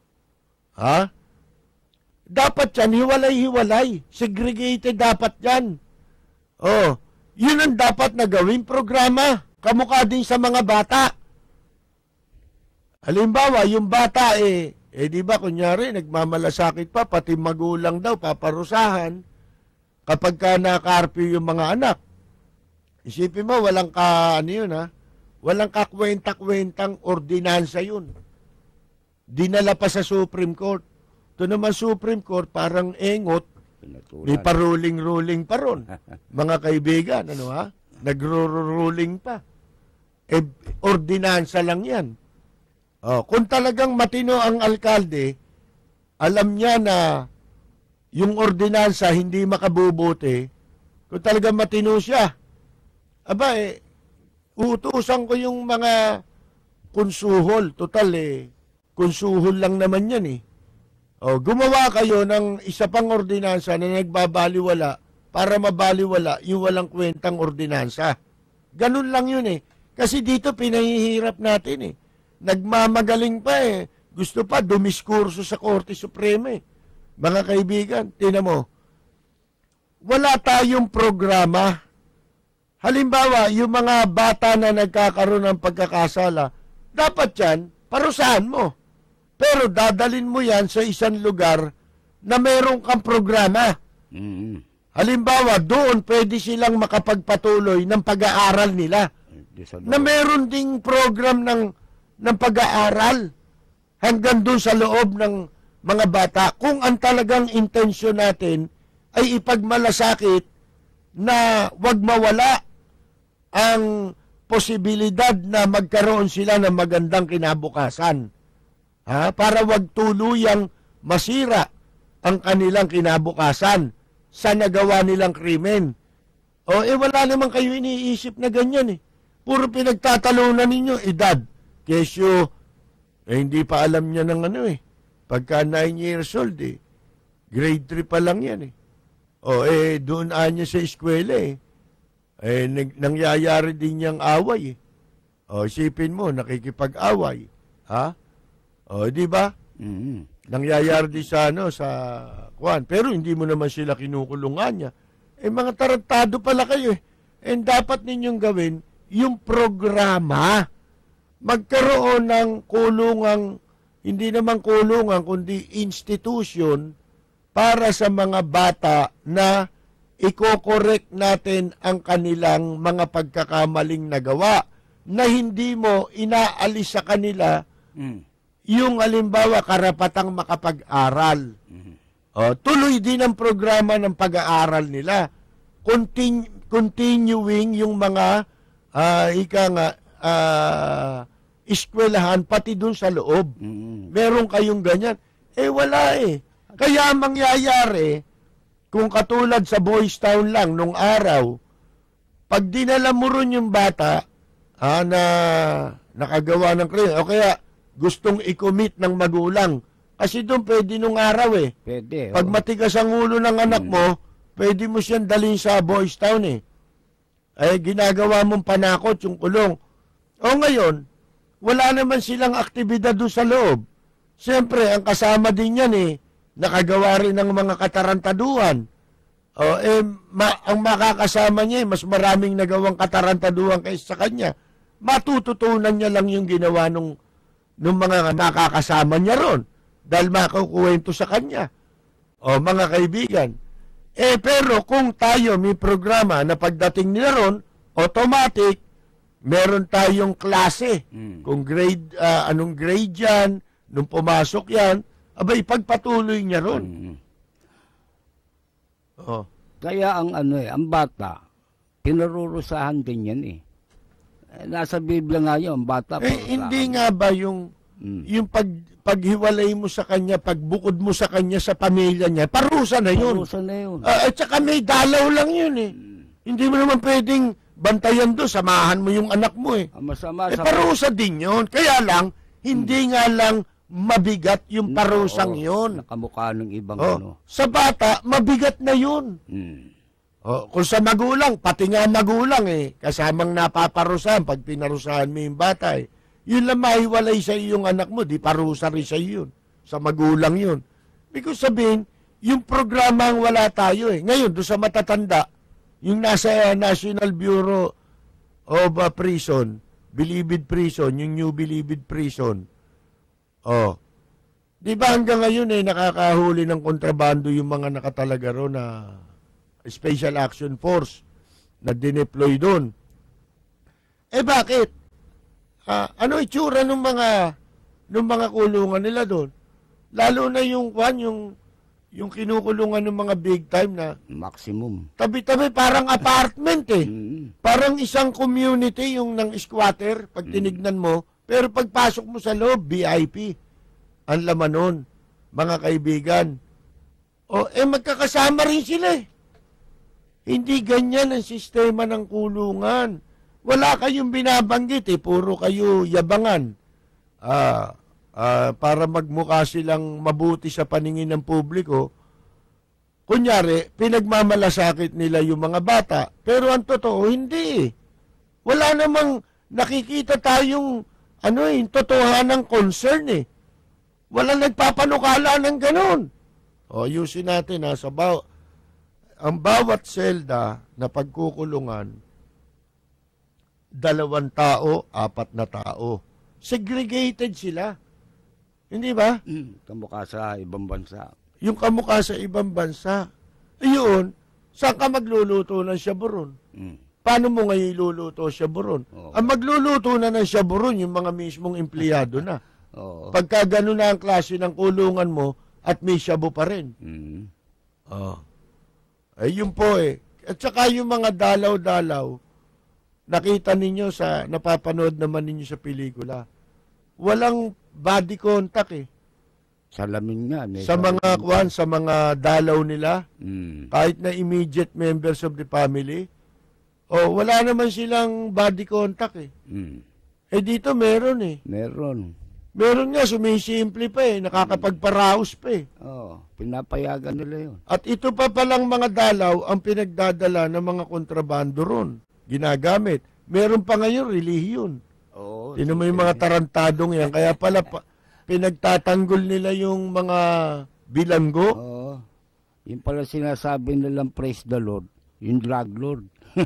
Dapat yan, hiwalay-hiwalay. Segregated dapat yan. Yun ang dapat na gawing programa. Kamukha din sa mga bata. Halimbawa, yung bata di ba, kunyari, nagmamalasakit pa, pati magulang daw, paparusahan, kapag ka nakarpyo yung mga anak. Isipin mo, walang walang kakwenta-kwentang ordinansa yun. Dinala pa sa Supreme Court. Ito naman Supreme Court, parang engot, may pa-ruling pa ron. Mga kaibigan, nagro-ruling pa. Ordinansa lang yan. Kung talagang matino ang alkalde, alam niya na yung ordinansa hindi makabubuti, kung talagang matino siya, uutusan ko yung mga konsuhol. Total konsuhol lang naman yan gumawa kayo ng isa pang ordinansa na nagbabaliwala para mabaliwala yung walang kwentang ordinansa. Ganun lang yun Kasi dito pinahihirap natin Nagmamagaling pa Gusto pa dumiskurso sa Korte Suprema Mga kaibigan, tingnan mo. Wala tayong programa. Halimbawa, yung mga bata na nagkakaroon ng pagkakasala, dapat yan, parusahan mo. Pero dadalin mo yan sa isang lugar na meron kang programa. Halimbawa, doon pwede silang makapagpatuloy ng pag-aaral nila. Na meron ding program ng pag-aaral hanggang doon sa loob ng mga bata. Kung ang talagang intensyon natin ay ipagmalasakit na wag mawala ang posibilidad na magkaroon sila ng magandang kinabukasan. Para wag tuluyang masira ang kanilang kinabukasan sa nagawa nilang krimen. Wala naman kayo iniisip na ganyan Puro pinagtatalunan ninyo, edad. Kesyo, hindi pa alam niya ng Pagka 9 years old grade 3 pa lang yan doon niya sa eskwela nangyayari din niyang away isipin mo, nakikipag-away. Di ba? Nangyayari din sa kwan. Pero hindi mo naman sila kinukulungan niya. Mga tarantado pala kayo And dapat ninyong gawin yung programa. Magkaroon ng kulungang, hindi naman kulungan, kundi institution para sa mga bata na iko-correct natin ang kanilang mga pagkakamaling nagawa na hindi mo inaalis sa kanila yung halimbawa karapatang makapag-aral. Tuloy din ang programa ng pag-aaral nila. Continuing yung mga eskwelahan pati dun sa loob. Meron kayong ganyan. Wala Kaya mangyayari, kung katulad sa Boys Town lang nung araw, pag dinala mo ron yung bata na nakagawa ng krimen, o kaya gustong i-commit ng magulang, kasi doon pwede nung araw Pwede. Pag matigas ang ulo ng anak mo, pwede mo siyang dalhin sa Boys Town ginagawa mong panakot yung kulong. O ngayon, wala naman silang aktibidad doon sa loob. Siyempre, ang kasama din yan nakagawa rin ng mga katarantaduhan. Ang makakasama niya, mas maraming nagawang katarantaduhan kaysa sa kanya. Matututunan niya lang yung ginawa nung mga nakakasama niya ron. Dahil makukuwento sa kanya. Mga kaibigan. Pero kung tayo may programa na pagdating nila ron, automatic, meron tayong klase. Kung grade, anong grade yan, nung pumasok yan, abay, pagpatuloy niya ron. Kaya ang bata, pinarurusahan din yan Nasa Biblia nga yun, ang bata. Hindi nga ba yung paghiwalay mo sa kanya, pagbukod mo sa kanya sa pamilya niya, parusa na yun. Parusa na yun. At saka may dalaw lang yun Hindi mo naman pwedeng bantayan doon, samahan mo yung anak mo Masama, parusa din yun. Kaya lang, hindi nga lang mabigat yung parusang yun. Nakamukha ng ibang Sa bata, mabigat na yun. Kung sa magulang, pati nga magulang kasamang napaparusahan pag pinarusahan mo yung bata yun lang mahiwalay sa iyong anak mo, di parusa rin sa yun. Sa magulang yun. Because sabihin, yung programa ang wala tayo Ngayon, doon sa matatanda, yung nasa National Bureau of Prison, Bilibid Prison, yung New Bilibid Prison, di ba hanggang ngayon nakakahuli ng kontrabando yung mga nakatalaga ro na Special Action Force na dineploy doon. Bakit? Ano itsura ng mga kulungan nila doon? Lalo na yung kinukulungan ng mga big time na maximum. Tabi-tabi parang apartment Parang isang community yung ng squatter pag tinignan mo, pero pagpasok mo sa loob, VIP. Ang laman nun, mga kaibigan. Magkakasama rin sila Hindi ganyan ang sistema ng kulungan. Wala kayong binabanggit puro kayo yabangan. Para magmukha silang mabuti sa paningin ng publiko. Kunyari, pinagmamalasakit nila yung mga bata. Pero ang totoo, hindi Wala namang nakikita tayong totohanan ng concern Wala nagpapanukala ng ganun. Ayusin natin ang bawat selda na pagkukulungan, 2 tao, 4 na tao. Segregated sila. Hindi ba? Kamukha sa ibang bansa. Yung kamukha sa ibang bansa. Ayun, saan ka magluluto ng shaburon? Paano mo ngayon iluluto shaburon? Ang magluluto na ng shaburon, yung mga mismong empleyado na. Pagka gano'n na ang klase ng kulungan mo, at may shabu pa rin. Yun po At saka yung mga dalaw-dalaw, nakita ninyo napapanood naman ninyo sa pelikula. Walang body contact Salamin nga. Sa mga dalaw nila, kahit na immediate members of the family, wala naman silang body contact dito meron Meron nga, sumisimple pa nakakapagparaos pa pinapayagan nila yun. At ito pa palang mga dalaw ang pinagdadala ng mga kontrabando ron. Ginagamit. Meron pa ngayon, relihiyon. Sino mo yung mga tarantadong yan. Kaya pala, pinagtatanggol nila yung mga bilanggo. Yung pala sinasabi nilang praise the Lord, yung drug lord.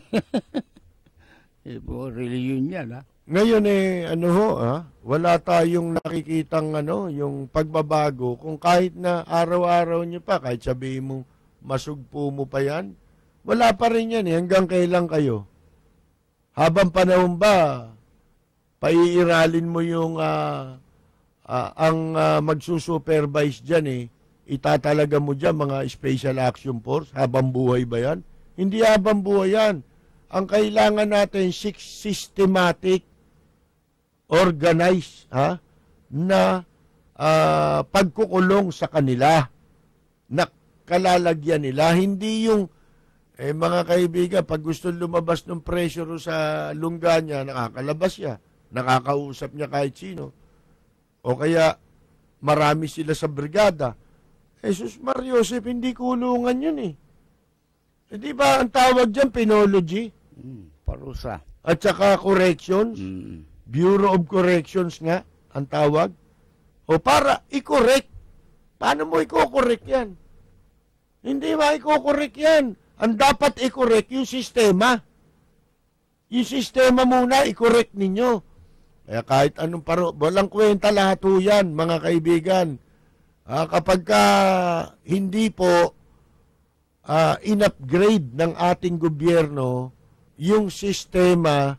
Relihiyon yan, Ngayon wala tayong nakikitang yung pagbabago. Kung kahit na araw-araw nyo pa, kahit sabihin mo, masugpo mo pa yan, wala pa rin yan hanggang kailan kayo. Habang panahon ba, paiiralin mo yung ang magsusupervise dyan itatalaga mo dyan mga Special Action Force, habang buhay ba yan? Hindi habang buhay yan. Ang kailangan natin, systematic, organized, na pagkukulong sa kanila, na kalalagyan nila. Hindi yung, mga kaibigan, pag gusto lumabas ng pressure sa lungga niya, nakakalabas siya, nakakausap niya kahit sino. O kaya, marami sila sa brigada. Jesus Mariosep, hindi kulungan yun Di ba ang tawag dyan, penology? Parusa. At saka corrections. Bureau of Corrections nga ang tawag. O para i-correct. Paano mo i-correct yan? Hindi ba i-correct yan? Ang dapat i-correct yung sistema. Yung sistema muna i-correct ninyo. Kaya kahit anong walang kwenta lahat ho yan, mga kaibigan. Kapag hindi po in-upgrade ng ating gobyerno yung sistema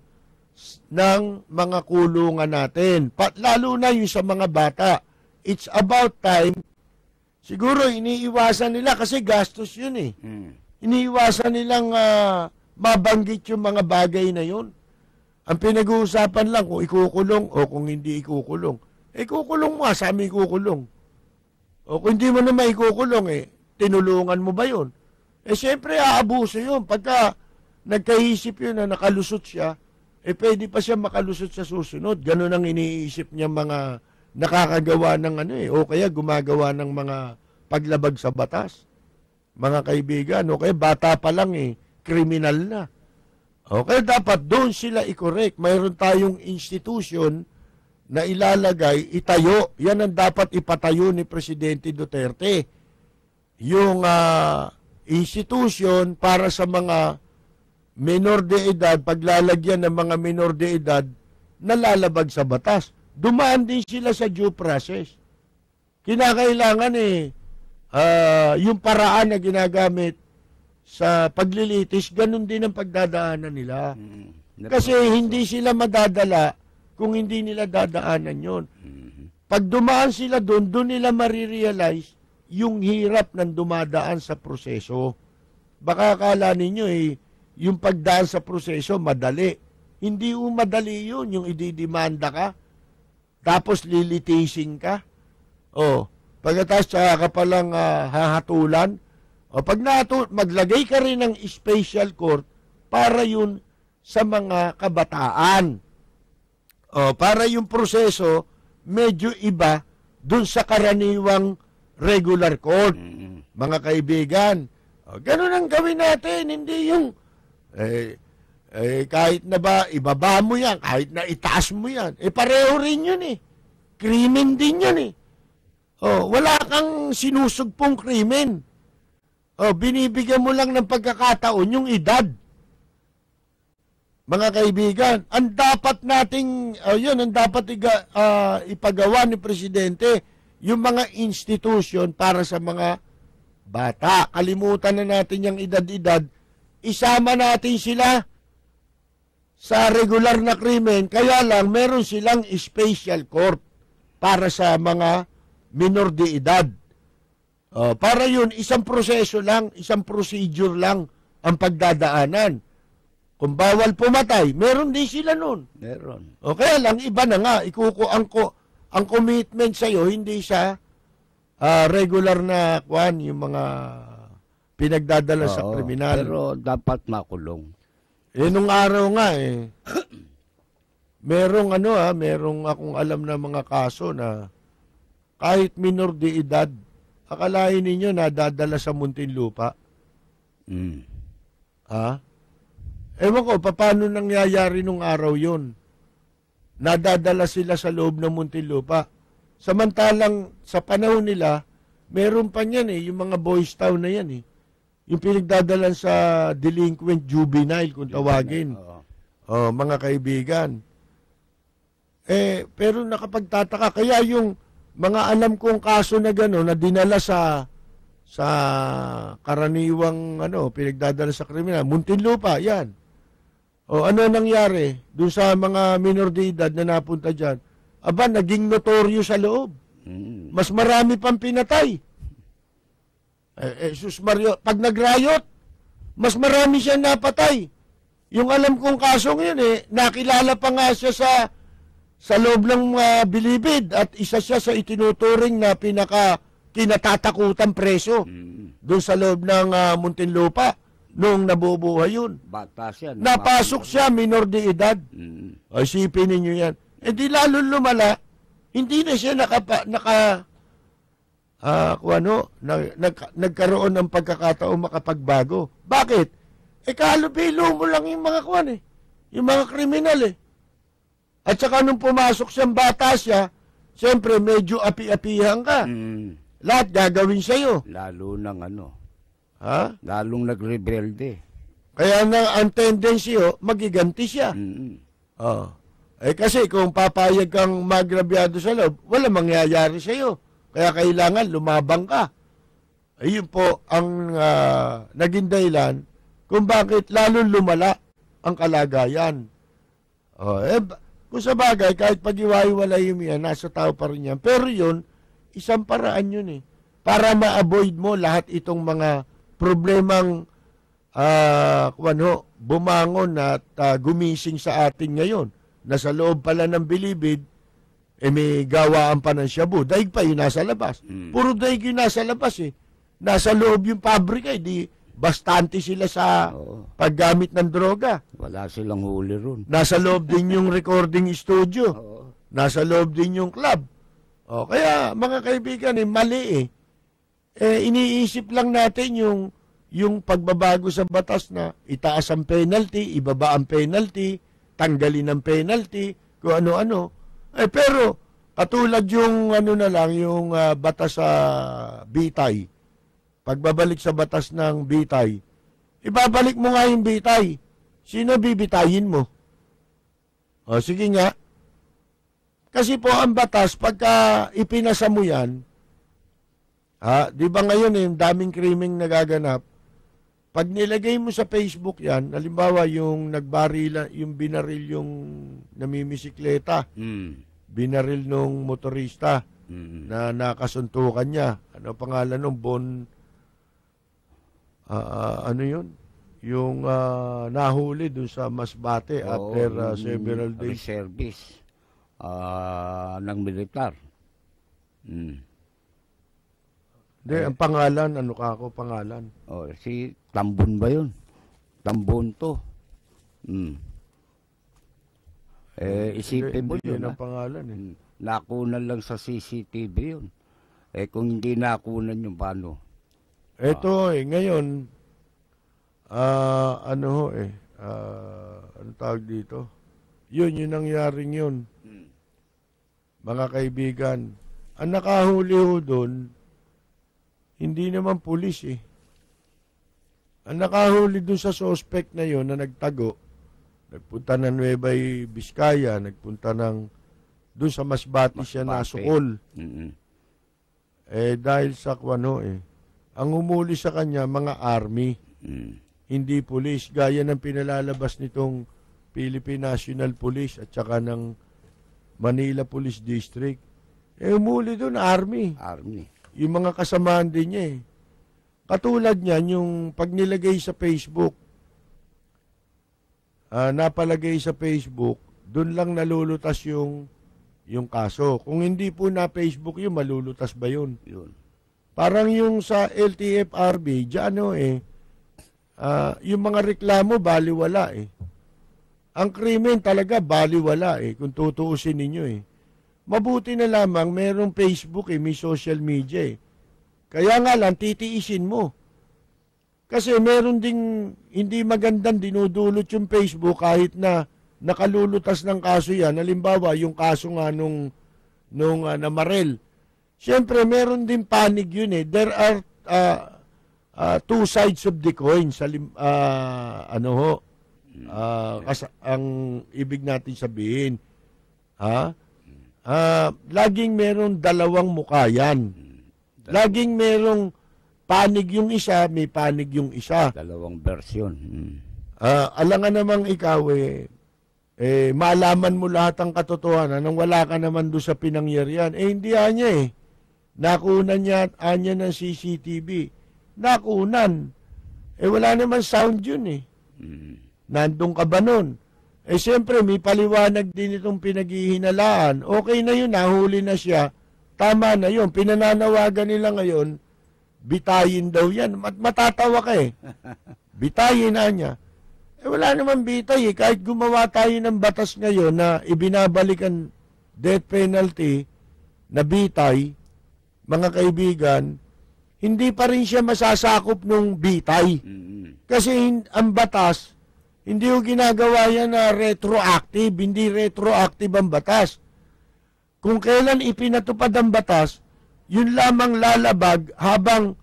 ng mga kulungan natin. Lalo na yung sa mga bata. It's about time. Siguro iniiwasan nila kasi gastos yun eh. Iniiwasan nilang mabanggit yung mga bagay na yun. Ang pinag-uusapan lang kung ikukulong o kung hindi ikukulong. Ikukulong mo, saan mo ikukulong? O kung hindi mo naman ikukulong, tinulungan mo ba yun? Siyempre, aabuso yun. Pagka nagkaisip yun na nakalusot siya, pwede pa siya makalusot sa susunod. Ganun ang iniisip niya mga nakakagawa ng o kaya gumagawa ng mga paglabag sa batas. Mga kaibigan, o kaya bata pa lang kriminal na. O kaya dapat doon sila i-correct. Mayroon tayong institution na ilalagay, itayo. Yan ang dapat ipatayo ni Presidente Duterte. Yung institution para sa mga menor de edad, paglalagyan ng mga menor de edad na lalabag sa batas. Dumaan din sila sa due process. Kinakailangan yung paraan na ginagamit sa paglilitis, ganun din ang pagdadaanan nila. Kasi hindi sila madadala kung hindi nila dadaanan yon. Pag dumaan sila doon nila marirealize yung hirap ng dumadaan sa proseso. Baka akala ninyo yung pagdaan sa proseso madali. Hindi madali yun, yung ididimanda ka, tapos lilitising ka. Pagkatapos ka palang hahatulan, pag maglagay ka rin ng special court para yun sa mga kabataan. Para yung proseso medyo iba dun sa karaniwang regular court. Mga kaibigan, ganun ang gawin natin, hindi yung kahit na ba ibaba mo yan, kahit na itaas mo yan, pareho rin yun krimen din yun wala kang sinusugpong krimen. Binibigyan mo lang ng pagkakataon yung edad. Mga kaibigan, ang dapat nating, ang dapat ipagawa ni Presidente, yung mga institution para sa mga bata. Kalimutan na natin yung edad-edad. Isama natin sila sa regular na krimen, kaya lang meron silang special court para sa mga minor de edad. Para yun, isang proseso lang, isang procedure lang ang pagdadaanan. Kung bawal pumatay, meron din sila nun. Meron. Kaya lang, iba na nga. Ang commitment sa'yo, hindi sa regular na yung mga pinagdadala sa kriminal. Pero dapat makulong. Nung araw nga merong akong alam na mga kaso na kahit minor de edad, akalain ninyo nadadala sa Muntinlupa. Ewan ko, paano nangyayari nung araw yun? Nadadala sila sa loob ng Muntinlupa. Samantalang sa panahon nila, meron pa niyan yung mga boys town na yan Yung pinagdadalan sa delinquent juvenile, kung tawagin. Mga kaibigan. Pero nakapagtataka, kaya yung mga alam kong kaso na gano'n, na dinala sa karaniwang pinagdadala sa kriminal, Muntinlupa, yan. Ano nangyari doon sa mga minor de edad na napunta dyan? Naging notoryo sa loob. Mas marami pang pinatay. Jesus Mario, pag nag-riot, mas marami siya napatay. Yung alam kong kaso ngayon nakilala pa nga siya sa loob ng bilibid at isa siya sa itinuturing na kinatatakutan preso doon sa loob ng Muntinlupa nung nabubuhay yun. Bata siya. Napasok siya, minor de edad. Isipin ninyo yan. Di lalo lumala, hindi na siya nagkaroon ng pagkakataon makapagbago. Bakit? Kalubilo mo lang yung mga yung mga kriminal At saka nung pumasok siyang bata siya, siyempre medyo api-apihan ka. Lahat gagawin sa'yo. Lalo ng Ha? lalong nagrebelde. Kaya na ang tendency, magiganti siya. Oh. Kasi kung papayag kang magrabyado sa loob, wala mangyayari sa'yo. Kaya kailangan lumabang ka. Ayun po ang naging dahilan kung bakit lalong lumala ang kalagayan. Kung sa bagay, kahit pag-iwaiwalay yung yan, nasa tao pa rin yan. Pero yun, isang paraan yun para ma-avoid mo lahat itong mga problemang bumangon at gumising sa atin ngayon. Nasa loob pala ng bilibid, may gawaan pa ng shabu. Daig pa yung nasa labas. Puro daig yung nasa labas Nasa loob yung pabrika, di bastante sila sa paggamit ng droga. Wala silang huli ron. Nasa loob din yung recording studio. Nasa loob din yung club. Kaya mga kaibigan, mali iniisip lang natin yung pagbabago sa batas na itaas ang penalty, ibaba ang penalty, tanggalin ang penalty, kung ano-ano. Pero katulad yung yung batas sa bitay. Pagbabalik sa batas ng bitay, ibabalik mo nga yung bitay. Sino bibitayin mo? Sige nga. Kasi po ang batas, pagka ipinasa mo yan, di ba ngayon yung daming krimeng nagaganap, pag nilagay mo sa Facebook yan, halimbawa yung yung binaril yung namimisikleta, binaril nung motorista na nakasuntukan niya. Ano pangalan nung yun? Yung nahuli dun sa Masbate after several days. Service ng militar. Hindi, ang pangalan, pangalan? Si Tambon ba yun? Tambon to. Isipin mo yun. Yan ang pangalan Nakunan lang sa CCTV yun. Kung hindi nakunan yung paano? Ito ngayon, ano tawag dito? Yung nangyaring yun. Mga kaibigan, ang nakahuli doon, hindi naman pulis Ang nakahuli doon sa suspect na yon na nagtago, nagpunta ng Nueva Vizcaya, nagpunta doon sa Masbate siya nasukol. Dahil sa ang humuli sa kanya, mga army, hindi pulis, gaya ng pinalalabas nitong Philippine National Police at saka ng Manila Police District. Humuli doon, army. Yung mga kasamaan din niya Katulad niyan, yung pag nilagay sa Facebook, napalagay sa Facebook, doon lang nalulutas yung kaso. Kung hindi po na Facebook yun, malulutas ba yun? Parang yung sa LTFRB, dyan yung mga reklamo, baliwala Ang krimen talaga, baliwala kung tutuusin ninyo Mabuti na lamang merong Facebook may social media Kaya nga lang, titiisin mo. Kasi meron ding hindi magandang dinudulot yung Facebook kahit na nakalulutas ng kaso yan. Halimbawa, yung kaso nga nung namarel. Siyempre, meron din panig yun There are two sides of the coin. Ang ibig natin sabihin. Laging meron dalawang mukha yan. Laging merong panig yung isa, may panig yung isa. Dalawang version. Alangan namang ikaw malaman mo lahat ang katotohanan nang wala ka naman doon sa pinangyarihan. Hindi niya Nakunan niya anya ng CCTV. Nakunan. Wala naman sound yun Nandun ka ba nun? Siyempre, may paliwanag din itong pinaghihinalaan. Okay na yun, nahuli na siya. Tama na yun. Pinananawagan nila ngayon, bitayin daw yan. Matatawa ka Bitayin na niya. Wala naman bitay Kahit gumawa tayo ng batas ngayon na ibinabalik ang death penalty na bitay, mga kaibigan, hindi pa rin siya masasakop nung bitay. Kasi ang batas, Hindi ko ginagawa yan na retroactive. Hindi retroactive ang batas. Kung kailan ipinatupad ang batas, yun lamang lalabag habang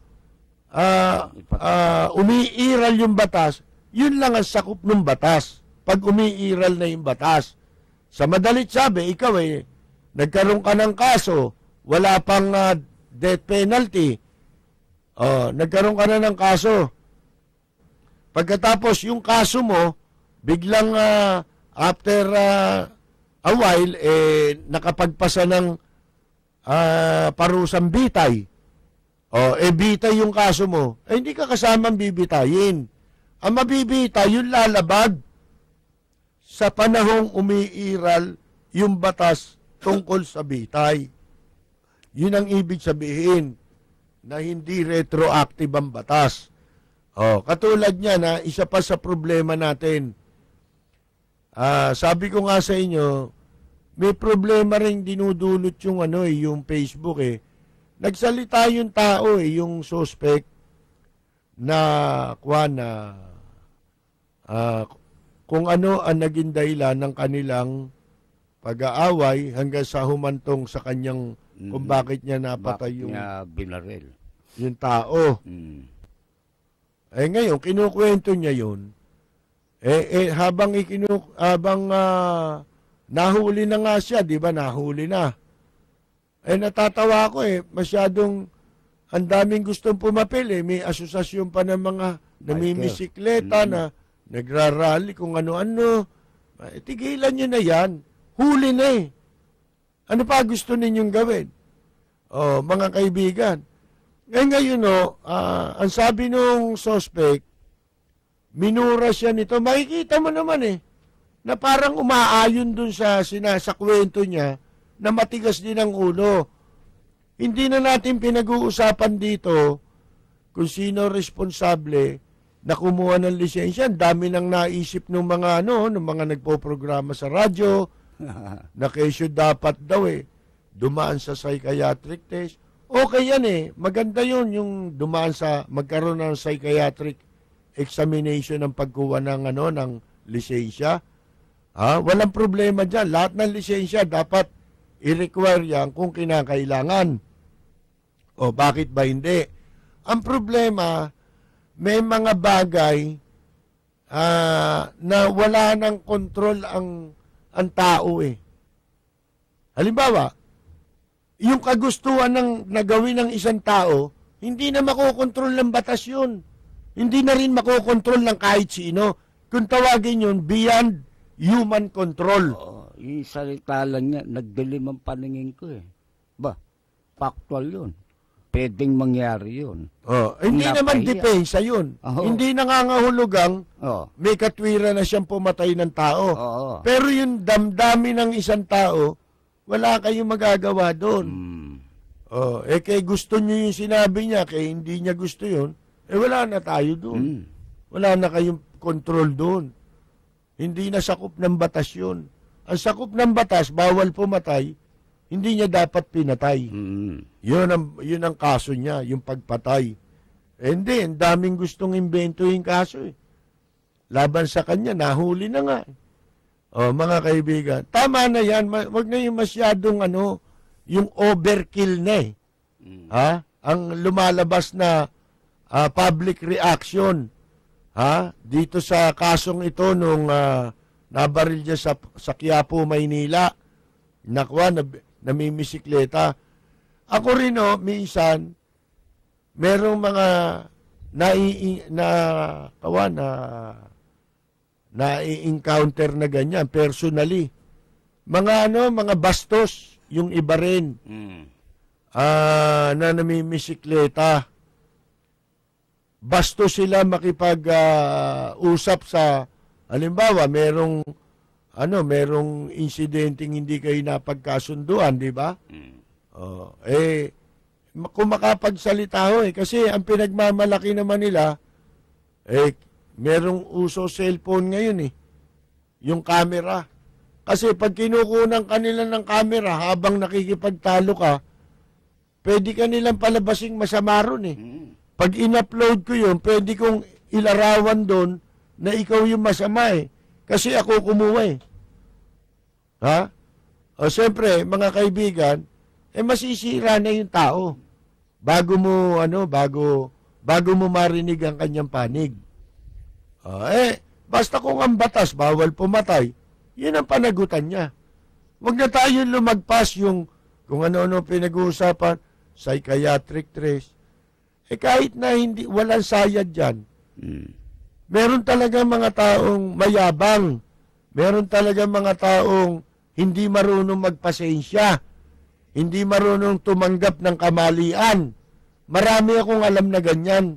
umiiral yung batas, yun lang ang sakop ng batas. Pag umiiral na yung batas. Sa madalit sabi, ikaw nagkaroon ka ng kaso, wala pang death penalty. Nagkaroon ka na ng kaso. Pagkatapos yung kaso mo, biglang after a while, nakapagpasa ng parusang bitay. Bitay yung kaso mo. Hindi ka kasamang bibitayin. Ang mabibitay, yung lalabag sa panahong umiiral yung batas tungkol sa bitay. Yun ang ibig sabihin na hindi retroactive ang batas. Katulad niya na isa pa sa problema natin. Sabi ko nga sa inyo, may problema rin dinudulot yung yung Facebook Nagsalita yung tao yung suspect na kung ano ang naging dahilan ng kanilang pag-aaway hanggang sa humantong sa kanyang kung bakit niya napatay yung binaril. Yung tao. Ngayon, kinukwento niya yun. Habang nahuli na nga siya, di ba? Nahuli na. Natatawa ako masyadong ang daming gustong pumapil May asosasyon pa ng mga namimisikleta na nagrarally kung ano-ano. Tigilan nyo na yan. Huli na Ano pa gusto ninyong gawin? Mga kaibigan. Ngayon, ang sabi nung suspect, minura siya nito. Makikita mo naman na parang umaayon dun sa kwento niya na matigas din ang ulo. Hindi na natin pinag-uusapan dito kung sino responsable na kumuha ng lisensya. Ang dami nang naisip ng mga ng mga nagpo-programa sa radyo na kesyo dapat daw dumaan sa psychiatric test. Okay yan maganda yun yung dumaan sa magkaroon ng psychiatric examination ng pagkuha ng ng lisensya. Walang problema diyan. Lahat ng lisensya dapat i-require yan kung kinakailangan. Bakit ba hindi? Ang problema, may mga bagay na wala ng kontrol ang tao Halimbawa, yung kagustuhan ng nagawin ng isang tao, hindi na makokontrol ng batas yun. Hindi na rin makokontrol ng kahit sino. Kung tawagin yun, beyond human control. Yung salita lang niya, nagdilim ang paningin ko factual yun. Pwedeng mangyari yun. Hindi naman depensa yun. Hindi nangangahulugang may katwiran na siyang pumatay ng tao. Pero yung damdamin ng isang tao, wala kayong magagawa doon. Kaya gusto niyo yung sinabi niya, kaya hindi niya gusto yun, wala na tayo doon. Wala na kayong control doon. Hindi na sakop ng batas yun. Ang sakop ng batas, bawal pumatay, hindi niya dapat pinatay. Yun ang kaso niya, yung pagpatay. Hindi, ang daming gustong imbento yung kaso Laban sa kanya, nahuli na nga. Mga kaibigan, tama na yan. Wag na yung masyadong yung overkill na Ang lumalabas na public reaction dito sa kasong ito nung nabaril niya sa Quiapo, Maynila. Namimisikleta. Ako rin minsan merong mga na-encounter na ganyan personally. Mga bastos yung iba rin na namimisikleta. Bastos sila makipag-usap sa halimbawa merong insidenteng hindi kayo napagkasunduan, di ba? Kung makapagsalita kasi ang pinagmamalaki naman nila merong uso cellphone ngayon yung camera. Kasi pag kinukunan kanila ng camera habang nakikipagtalo ka, pwede ka nilang palabasing masama ron Pag in-upload ko yun, pwede kong ilarawan doon na ikaw yung masama eh. Kasi ako kumuha eh. Ha? O siyempre, mga kaibigan, masisira na yung tao bago mo marinig ang kanyang panig. Basta kung ang batas bawal pumatay, yun ang panagutan niya. Huwag na tayo lumagpas yung kung ano-ano pinag-uusapan, psychiatric trace. Kahit na walang sayad dyan, meron talaga mga taong mayabang, meron talaga mga taong hindi marunong magpasensya, hindi marunong tumanggap ng kamalian. Marami akong alam na ganyan.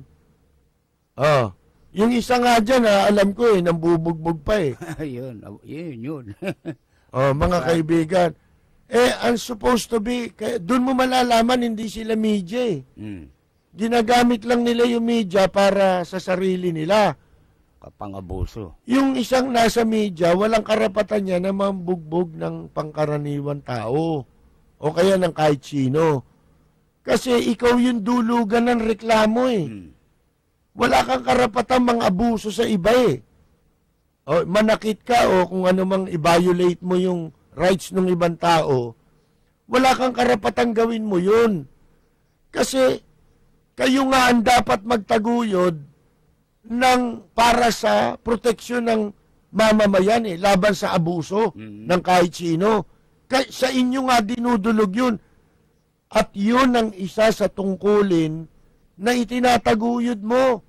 Yung isa nga dyan, alam ko nambubugbog pa eh. yun. Mga kaibigan, ang supposed to be, doon mo malalaman hindi sila media eh. Ginagamit lang nila yung media para sa sarili nila. Pang-abuso. Yung isang nasa media, walang karapatan niya na mambugbog ng pangkaraniwan tao o kaya ng kahit sino. Kasi ikaw yung dulugan ng reklamo eh. Wala kang karapatan mang-abuso sa iba eh. O manakit ka o kung ano mang i-violate mo yung rights ng ibang tao, wala kang karapatan gawin mo yun. Kasi kayo nga ang dapat magtaguyod para sa proteksyon ng mamamayan laban sa abuso ng kahit sino. Sa inyo nga dinudulog yun. At yun ang isa sa tungkulin na itinataguyod mo.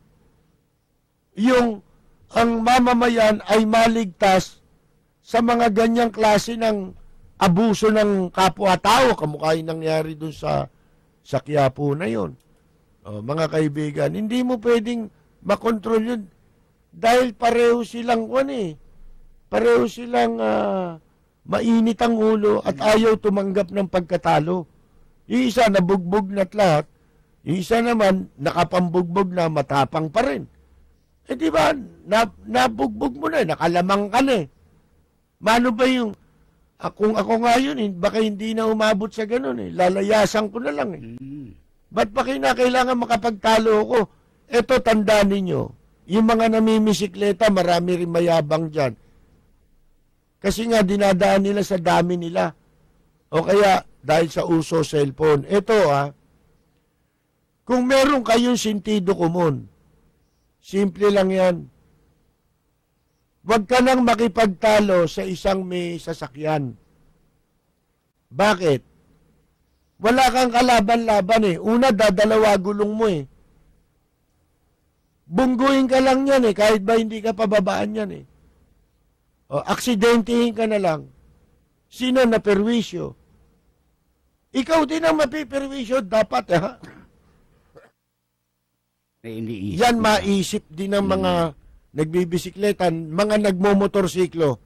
Ang mamamayan ay maligtas sa mga ganyang klase ng abuso ng kapwa-tao. Kamukha yung nangyari dun sa Quiapo na yun. Mga kaibigan, hindi mo pwedeng makontrol yun dahil pareho silang pareho silang mainit ang ulo at ayaw tumanggap ng pagkatalo. Yung isa nabugbog na't lahat, yung isa naman nakapambugbog na matapang pa rin. Di ba, nabugbog mo na, nakalamang ka na. Mano ba yung, kung ako nga yun, baka hindi na umabot sa ganun lalayasan ko na lang Ba't pa kailangan makapagtalo ko? Eto, tandaan ninyo, yung mga namimisikleta, marami rin mayabang dyan. Kasi nga, dinadaan nila sa dami nila. O kaya, dahil sa uso cellphone. Eto, kung meron kayong sentido komon, simple lang yan. Huwag ka nang makipagtalo sa isang may sasakyan. Bakit? Wala kang kalaban-laban Una, dadalawa gulong mo Bungguin ka lang yan kahit ba hindi ka pababaan yan O, aksidentihin ka na lang. Sino na perwisyo? Ikaw din ang mapiperwisyo, dapat Yan maisip din ng mga nagbibisikletan, mga nagmomotorsiklo.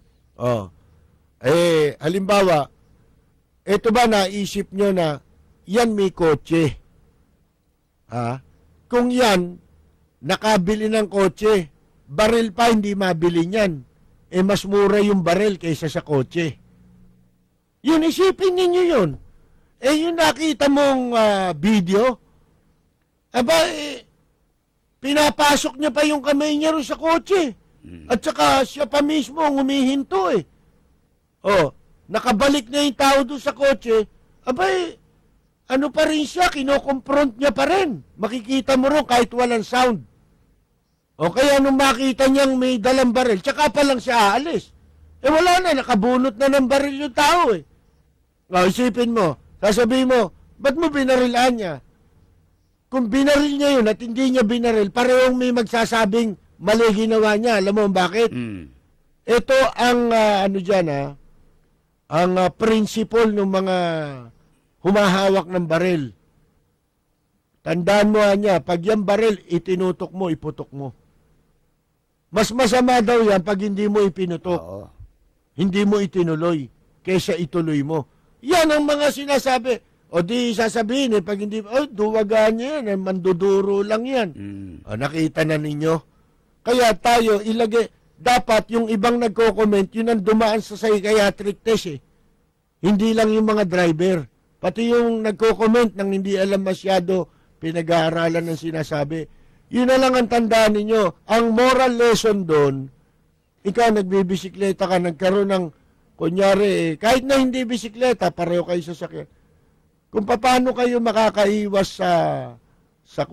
Halimbawa, eto ba naisip nyo na yan may kotse? Kung yan, nakabili ng kotse, baril pa hindi mabili niyan. Mas mura yung baril kaysa sa kotse. Yun, isipin ninyo yun. Yung nakita mong video, pinapasok niya pa yung kamay niya rin sa kotse. At saka siya pa mismo ang humihinto nakabalik na yung tao doon sa kotse, ano pa rin siya, kinokompront niya pa rin. Makikita mo rin kahit walang sound. Kaya nung makita niyang may dalang baril, tsaka pa lang siya aalis. Wala na, nakabunot na ng baril yung tao isipin mo, sasabihin mo, ba't mo binarilaan niya? Kung binaril niya yun at hindi niya binaril, parehong may magsasabing mali ginawa niya. Alam mo bakit? Ito ang, ang principle ng mga humahawak ng baril. Tandaan mo niya, pag yung baril, itinutok mo, iputok mo. Mas masama daw yan pag hindi mo ipinutok. Hindi mo itinuloy, kaysa ituloy mo. Yan ang mga sinasabi. Di sasabihin pag hindi, duwagaan niya yan, manduduro lang yan. Nakita na ninyo. Kaya tayo, dapat yung ibang nagko-comment, yun ang dumaan sa psychiatric test Hindi lang yung mga driver. Pati yung nagko-comment nang hindi alam masyado pinag-aaralan ng sinasabi, Yun na lang ang tandaan ninyo. Ang moral lesson doon, ikaw nagbibisikleta ka, nagkaroon ng, kunyari, kahit na hindi bisikleta, pareho kayo sa sakyan. Kung paano kayo makakaiwas sa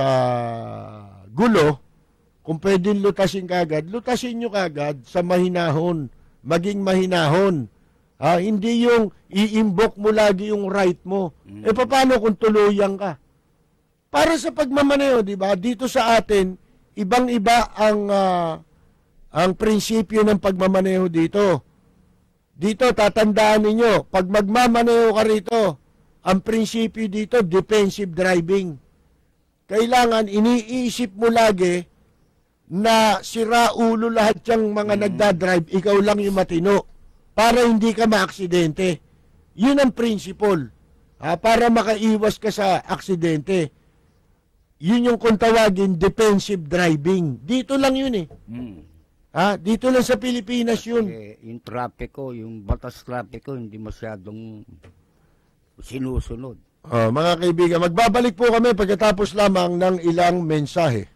gulo, kung pwedeng lutasin kagad, lutasin nyo kagad sa mahinahon, maging mahinahon. Hindi yung i-invoke mo lagi yung right mo. Paano kung tuluyan ka? Para sa pagmamaneho, di ba? Dito sa atin, ibang-iba ang prinsipyo ng pagmamaneho dito. Dito, tatandaan ninyo, pag magmamaneho ka rito, ang prinsipyo dito, defensive driving. Kailangan iniisip mo lagi na sira ulo lahat yung mga nagdadrive, ikaw lang yung matino para hindi ka maaksidente. Yun ang principle. Para makaiwas ka sa aksidente. Yun yung kung tawagin defensive driving. Dito lang yun eh. Dito lang sa Pilipinas yun. Yung trapiko, yung batas trapiko, hindi masyadong sinusunod. Mga kaibigan, magbabalik po kami pagkatapos lamang ng ilang mensahe.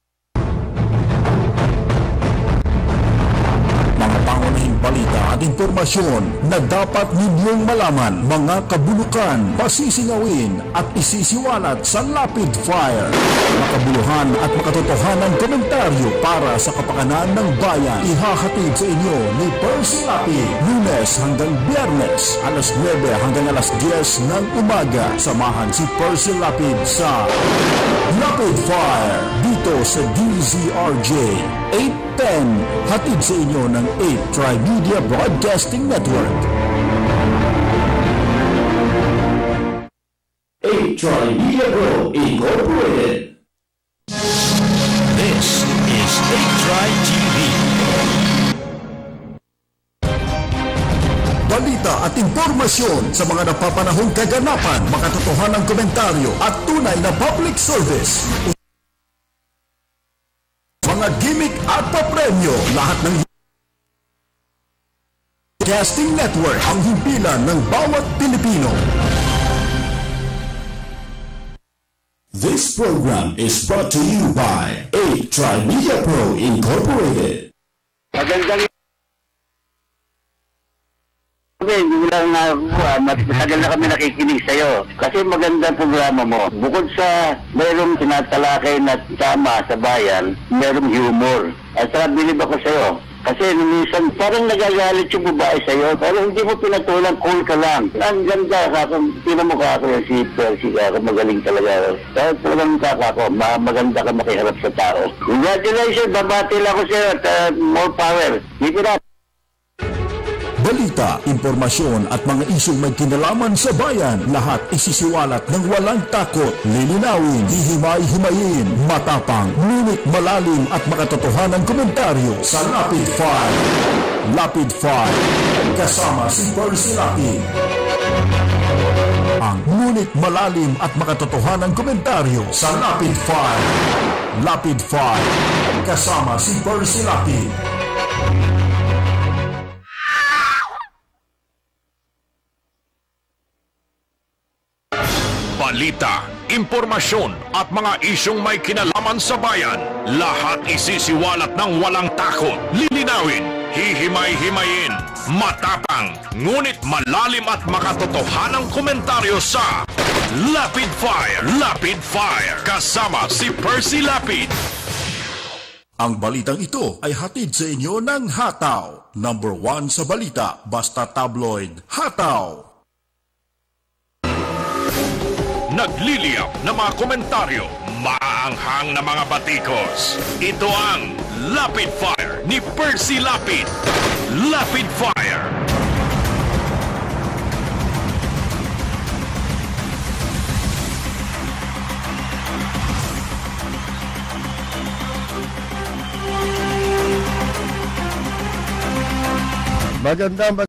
Mga pangunahing balita at impormasyon na dapat ninyong malaman, mga kabulukan, pasisingawin at isisiwalat sa Lapid Fire. Makabuluhan at makatotohanan komentaryo para sa kapakanan ng bayan. Ihahatid sa inyo ni Percy Lapid, Lunes hanggang Biyernes, alas 9 hanggang alas 10 ng umaga. Samahan si Percy Lapid sa Lapid Fire dito sa DZRJ 810, hatid sa inyo ng 8 Tri-Media Broadcasting Network. 8 Tri-Media Pro Incorporated. This is 8 Tri-TV. Balita at impormasyon sa mga napapanahong kaganapan, makatotohanang komentaryo at tunay na public service. Mga gimmick at papremyo, lahat ng Broadcasting Network ang himpilan ng bawat Pilipino. This program is brought to you by 8 Tri-Media Pro Incorporated. Magandang hindi lang matagal na kami nakikinig sa'yo. Kasi magandang programa mo. Bukod sa mayroong tinatalakay na tama sa bayan, mayroong humor. At bilib ako sa'yo. Kasi minsan parang nagagalit yung babae sa'yo. Pero hindi mo pinatulang, cool ka lang. Ang ganda ka. Pinamukha ko yung si Percy ka. Magaling talaga. Kaya talagang mukha ko. Maganda ka makiharap sa tao. Congratulations. Babati lang ako sa'yo at more power. Dito na. Balita, impormasyon at mga isyong may kinalaman sa bayan, lahat isisiwalat ng walang takot, lilinawin, hihimay-himayin, matapang, ngunit malalim at makatotohanang komentaryo sa Lapid Fire. Lapid Fire, kasama si Percy Lapid. Ang ngunit malalim at makatotohanang komentaryo sa Lapid Fire. Lapid Fire, kasama si Percy Lapid. Balita, impormasyon at mga isyong may kinalaman sa bayan. Lahat isisiwalat ng walang takot, lilinawin, hihimay-himayin, matapang, ngunit malalim at makatotohanang komentaryo sa Lapid Fire. Lapid Fire, kasama si Percy Lapid. Ang balitang ito ay hatid sa inyo ng Hataw. Number 1 sa balita, basta tabloid, Hataw. Nagliliyap na mga komentaryo, maanghang na mga batikos. Ito ang Lapid Fire ni Percy Lapid. Lapid Fire. Magandang